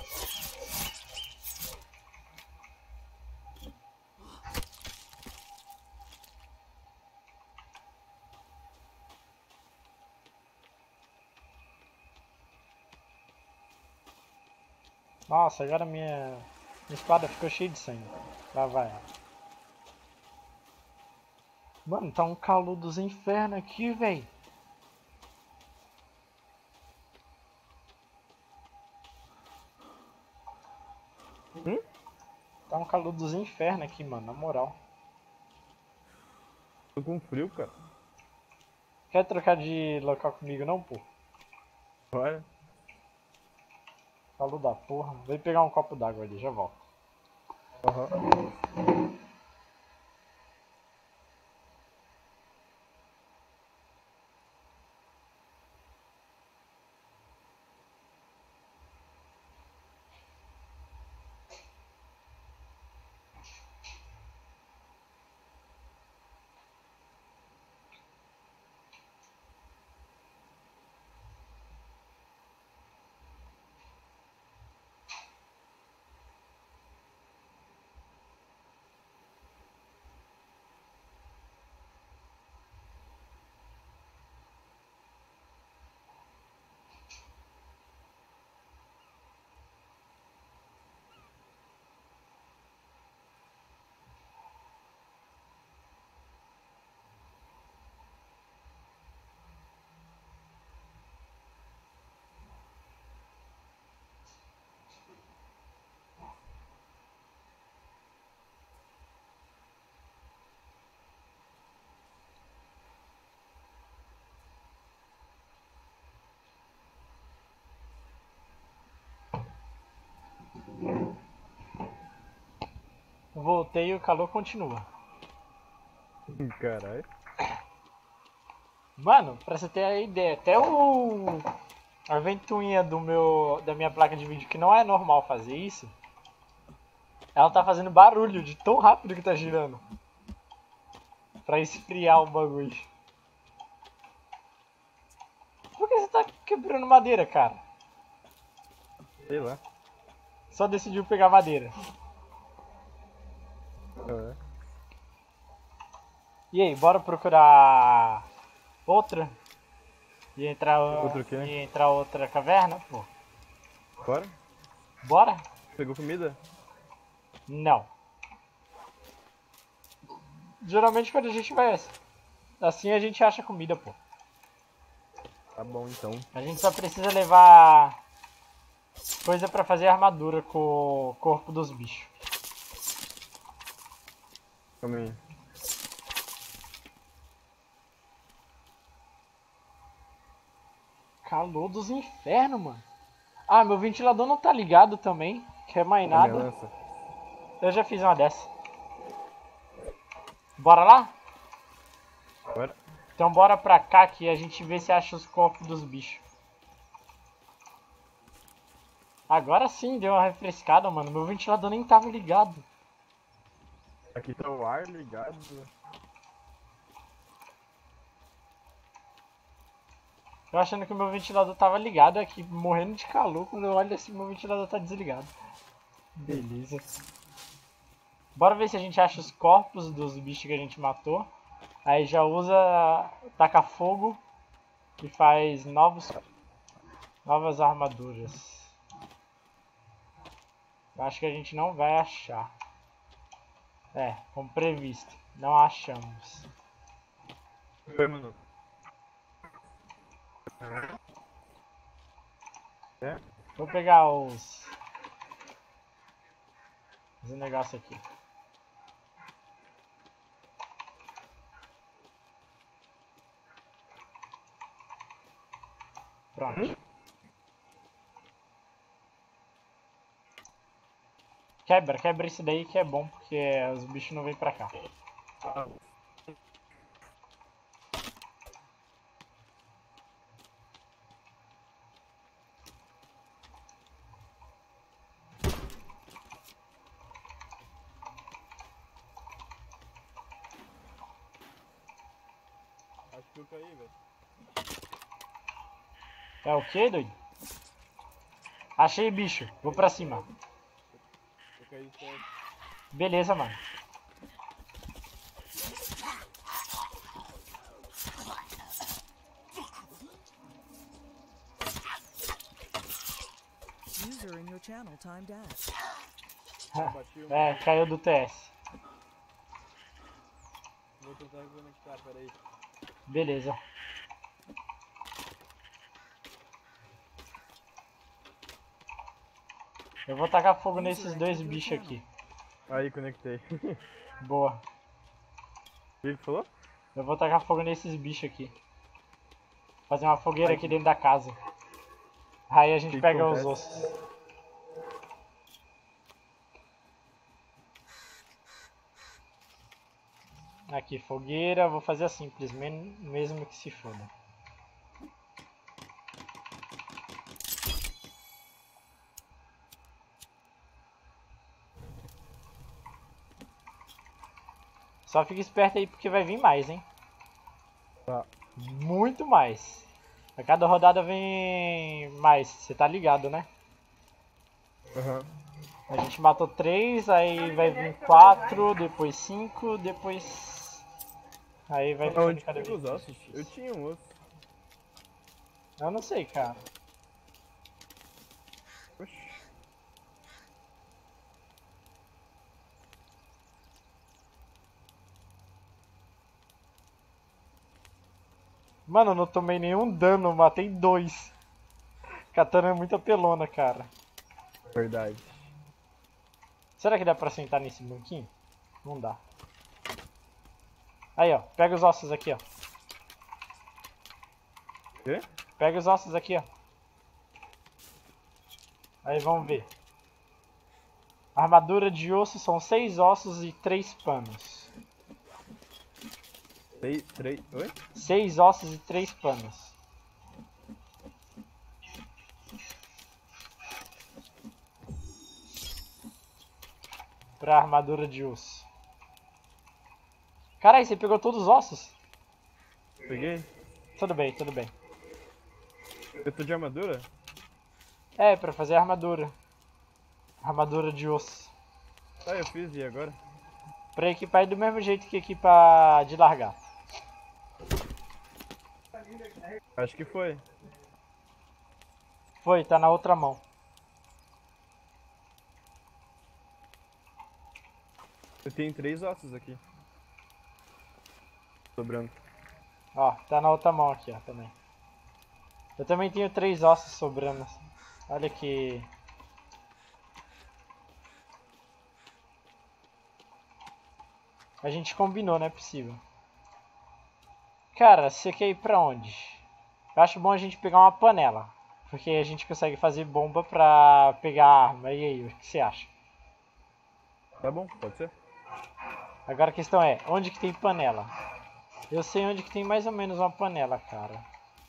Nossa, agora minha, minha espada ficou cheia de sangue. Lá vai. Mano, tá um calor dos infernos aqui, velho. Hum? Tá um calor dos infernos aqui, mano, na moral. Tô com frio, cara. Quer trocar de local comigo não, pô? Bora. Calor da porra. Vem pegar um copo d'água ali, já volto. Aham. Voltei e o calor continua. Caralho. Mano, pra você ter a ideia, até o... a ventoinha do meu... da minha placa de vídeo, que não é normal fazer isso, ela tá fazendo barulho de tão rápido que tá girando. Pra esfriar o bagulho. Por que você tá quebrando madeira, cara? Sei lá. Só decidiu pegar madeira. É. E aí, bora procurar outra? E entrar, Outra o quê? e entrar outra caverna, pô? Bora? Bora? Pegou comida? Não. Geralmente quando a gente vai assim a gente acha comida, pô. Tá bom então. A gente só precisa levar coisa pra fazer armadura com o corpo dos bichos. Calma aí. Calor dos infernos, mano. Ah, meu ventilador não tá ligado também. Quer mais Calma aí, nada. lança. Eu já fiz uma dessa. Bora lá? Bora. Então bora pra cá que a gente vê se acha os corpos dos bichos. Agora sim deu uma refrescada, mano. Meu ventilador nem tava ligado. Aqui tá o ar ligado. Eu achando que o meu ventilador tava ligado aqui, morrendo de calor. Quando eu olho assim, meu ventilador tá desligado. Beleza. Bora ver se a gente acha os corpos dos bichos que a gente matou. Aí já usa, taca fogo e faz novos, novas armaduras. Eu acho que a gente não vai achar. É, como previsto. Não achamos. Foi, mano. É? Vou pegar os... Os negócios aqui. Pronto. Hum? Quebra, quebra isso daí que é bom, porque os bichos não vêm pra cá. Ah. Acho que eu caí, velho. É o que, doido? Achei bicho, vou pra cima. Eu caí certo. Beleza, mano. User in your channel timed out. É, caiu do T S. Vou tentar reconectar, peraí. Beleza. Eu vou tacar fogo nesses dois bichos aqui. Aí, conectei. Boa. O que que falou? Eu vou tacar fogo nesses bichos aqui. Fazer uma fogueira aqui dentro da casa. Aí a gente Que pega os acontece? ossos. Aqui, fogueira. Vou fazer assim, simples, mesmo que se foda. Só fica esperto aí porque vai vir mais, hein? Tá. Muito mais. A cada rodada vem mais, você tá ligado, né? Aham. A gente matou três, aí vai vir quatro, depois cinco, depois... Aí vai ficando Onde cada fica vez os mais ossos? difícil. Eu tinha um osso. Eu não sei, cara. Oxi. Mano, eu não tomei nenhum dano, matei dois. Katana é muito apelona, cara. Verdade. Será que dá pra sentar nesse banquinho? Não dá. Aí, ó. Pega os ossos aqui, ó. Quê? Pega os ossos aqui, ó. Aí, vamos ver. Armadura de osso são seis ossos e três panos. Três, três, oi? seis ossos e três panos. Pra armadura de osso. Caralho, você pegou todos os ossos? Peguei? Tudo bem, tudo bem. Eu tô de armadura? É, pra fazer armadura. Armadura de osso. Ah, eu fiz, e agora? Pra equipar é do mesmo jeito que equipa de largar. Acho que foi. Foi, tá na outra mão. Eu tenho três ossos aqui. Sobrando. Ó, tá na outra mão aqui, ó, também. Eu também tenho três ossos sobrando. Olha que... A gente combinou, não é possível. Cara, você quer ir pra onde? Eu acho bom a gente pegar uma panela. Porque a gente consegue fazer bomba pra pegar arma. E aí, o que você acha? Tá bom, pode ser? Agora a questão é, onde que tem panela? Eu sei onde que tem mais ou menos uma panela, cara.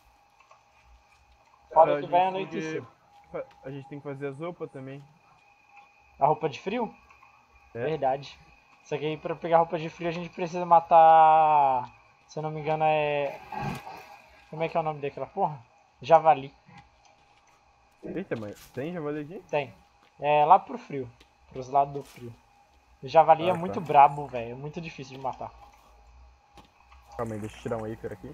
Foda A que vai gente tem anoitecer. que fa- A gente tem que fazer as roupas também. A roupa de frio? É. Verdade. Só que aí pra pegar roupa de frio a gente precisa matar... Se eu não me engano é... Como é que é o nome daquela porra? Javali. Eita, mas tem javali aqui? Tem. É lá pro frio. Pros lados do frio. O javali Ah, é muito tá. brabo, velho. É muito difícil de matar. Calma aí, deixa eu tirar um Acer aqui.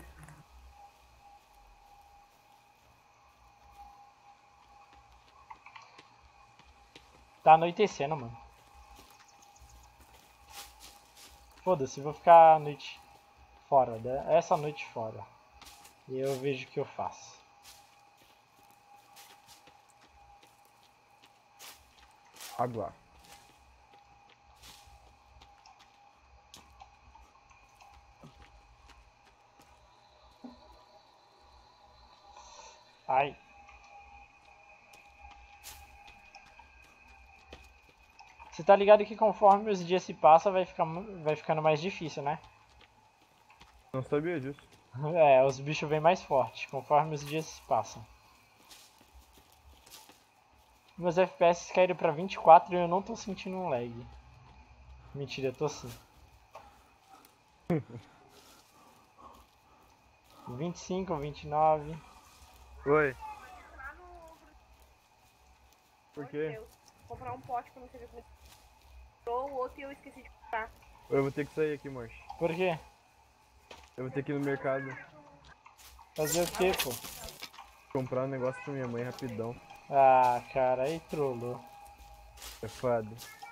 Tá anoitecendo, mano. Foda-se, vou ficar a noite fora. né? Essa noite fora. E eu vejo o que eu faço. Água. Ai. Você tá ligado que conforme os dias se passam vai, ficar, mu- vai ficando mais difícil, né? Não sabia disso. É, os bichos vêm mais fortes conforme os dias se passam. Meus F P S caíram pra vinte e quatro e eu não tô sentindo um lag. Mentira, eu tô sim. vinte e cinco, vinte e nove. Oi. Lá no. Por quê? Deus. Comprar um pote pra não sei ver como entrou, o outro e eu esqueci de comprar. Eu vou ter que sair aqui, moço. Por quê? Eu vou ter que ir no mercado Fazer o quê, pô? comprar um negócio pra minha mãe rapidão. Ah, cara, aí trollou. É foda.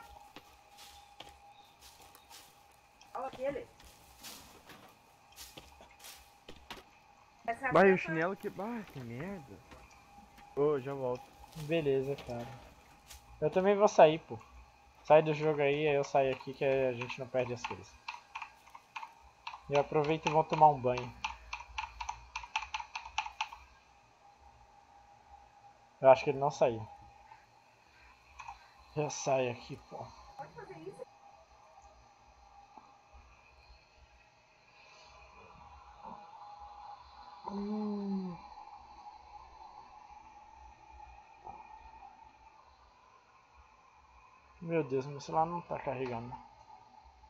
Olha aquele. Essa é a Vai, o minha chinelo que... Ah, que merda. Ô, já volto. Beleza, cara. Eu também vou sair, pô. Sai do jogo aí, aí eu saio aqui que a gente não perde as coisas. Eu aproveito e vou tomar um banho. Eu acho que ele não saiu. Já sai aqui, pô. Pode fazer isso? Hum. Meu Deus, meu celular não tá carregando.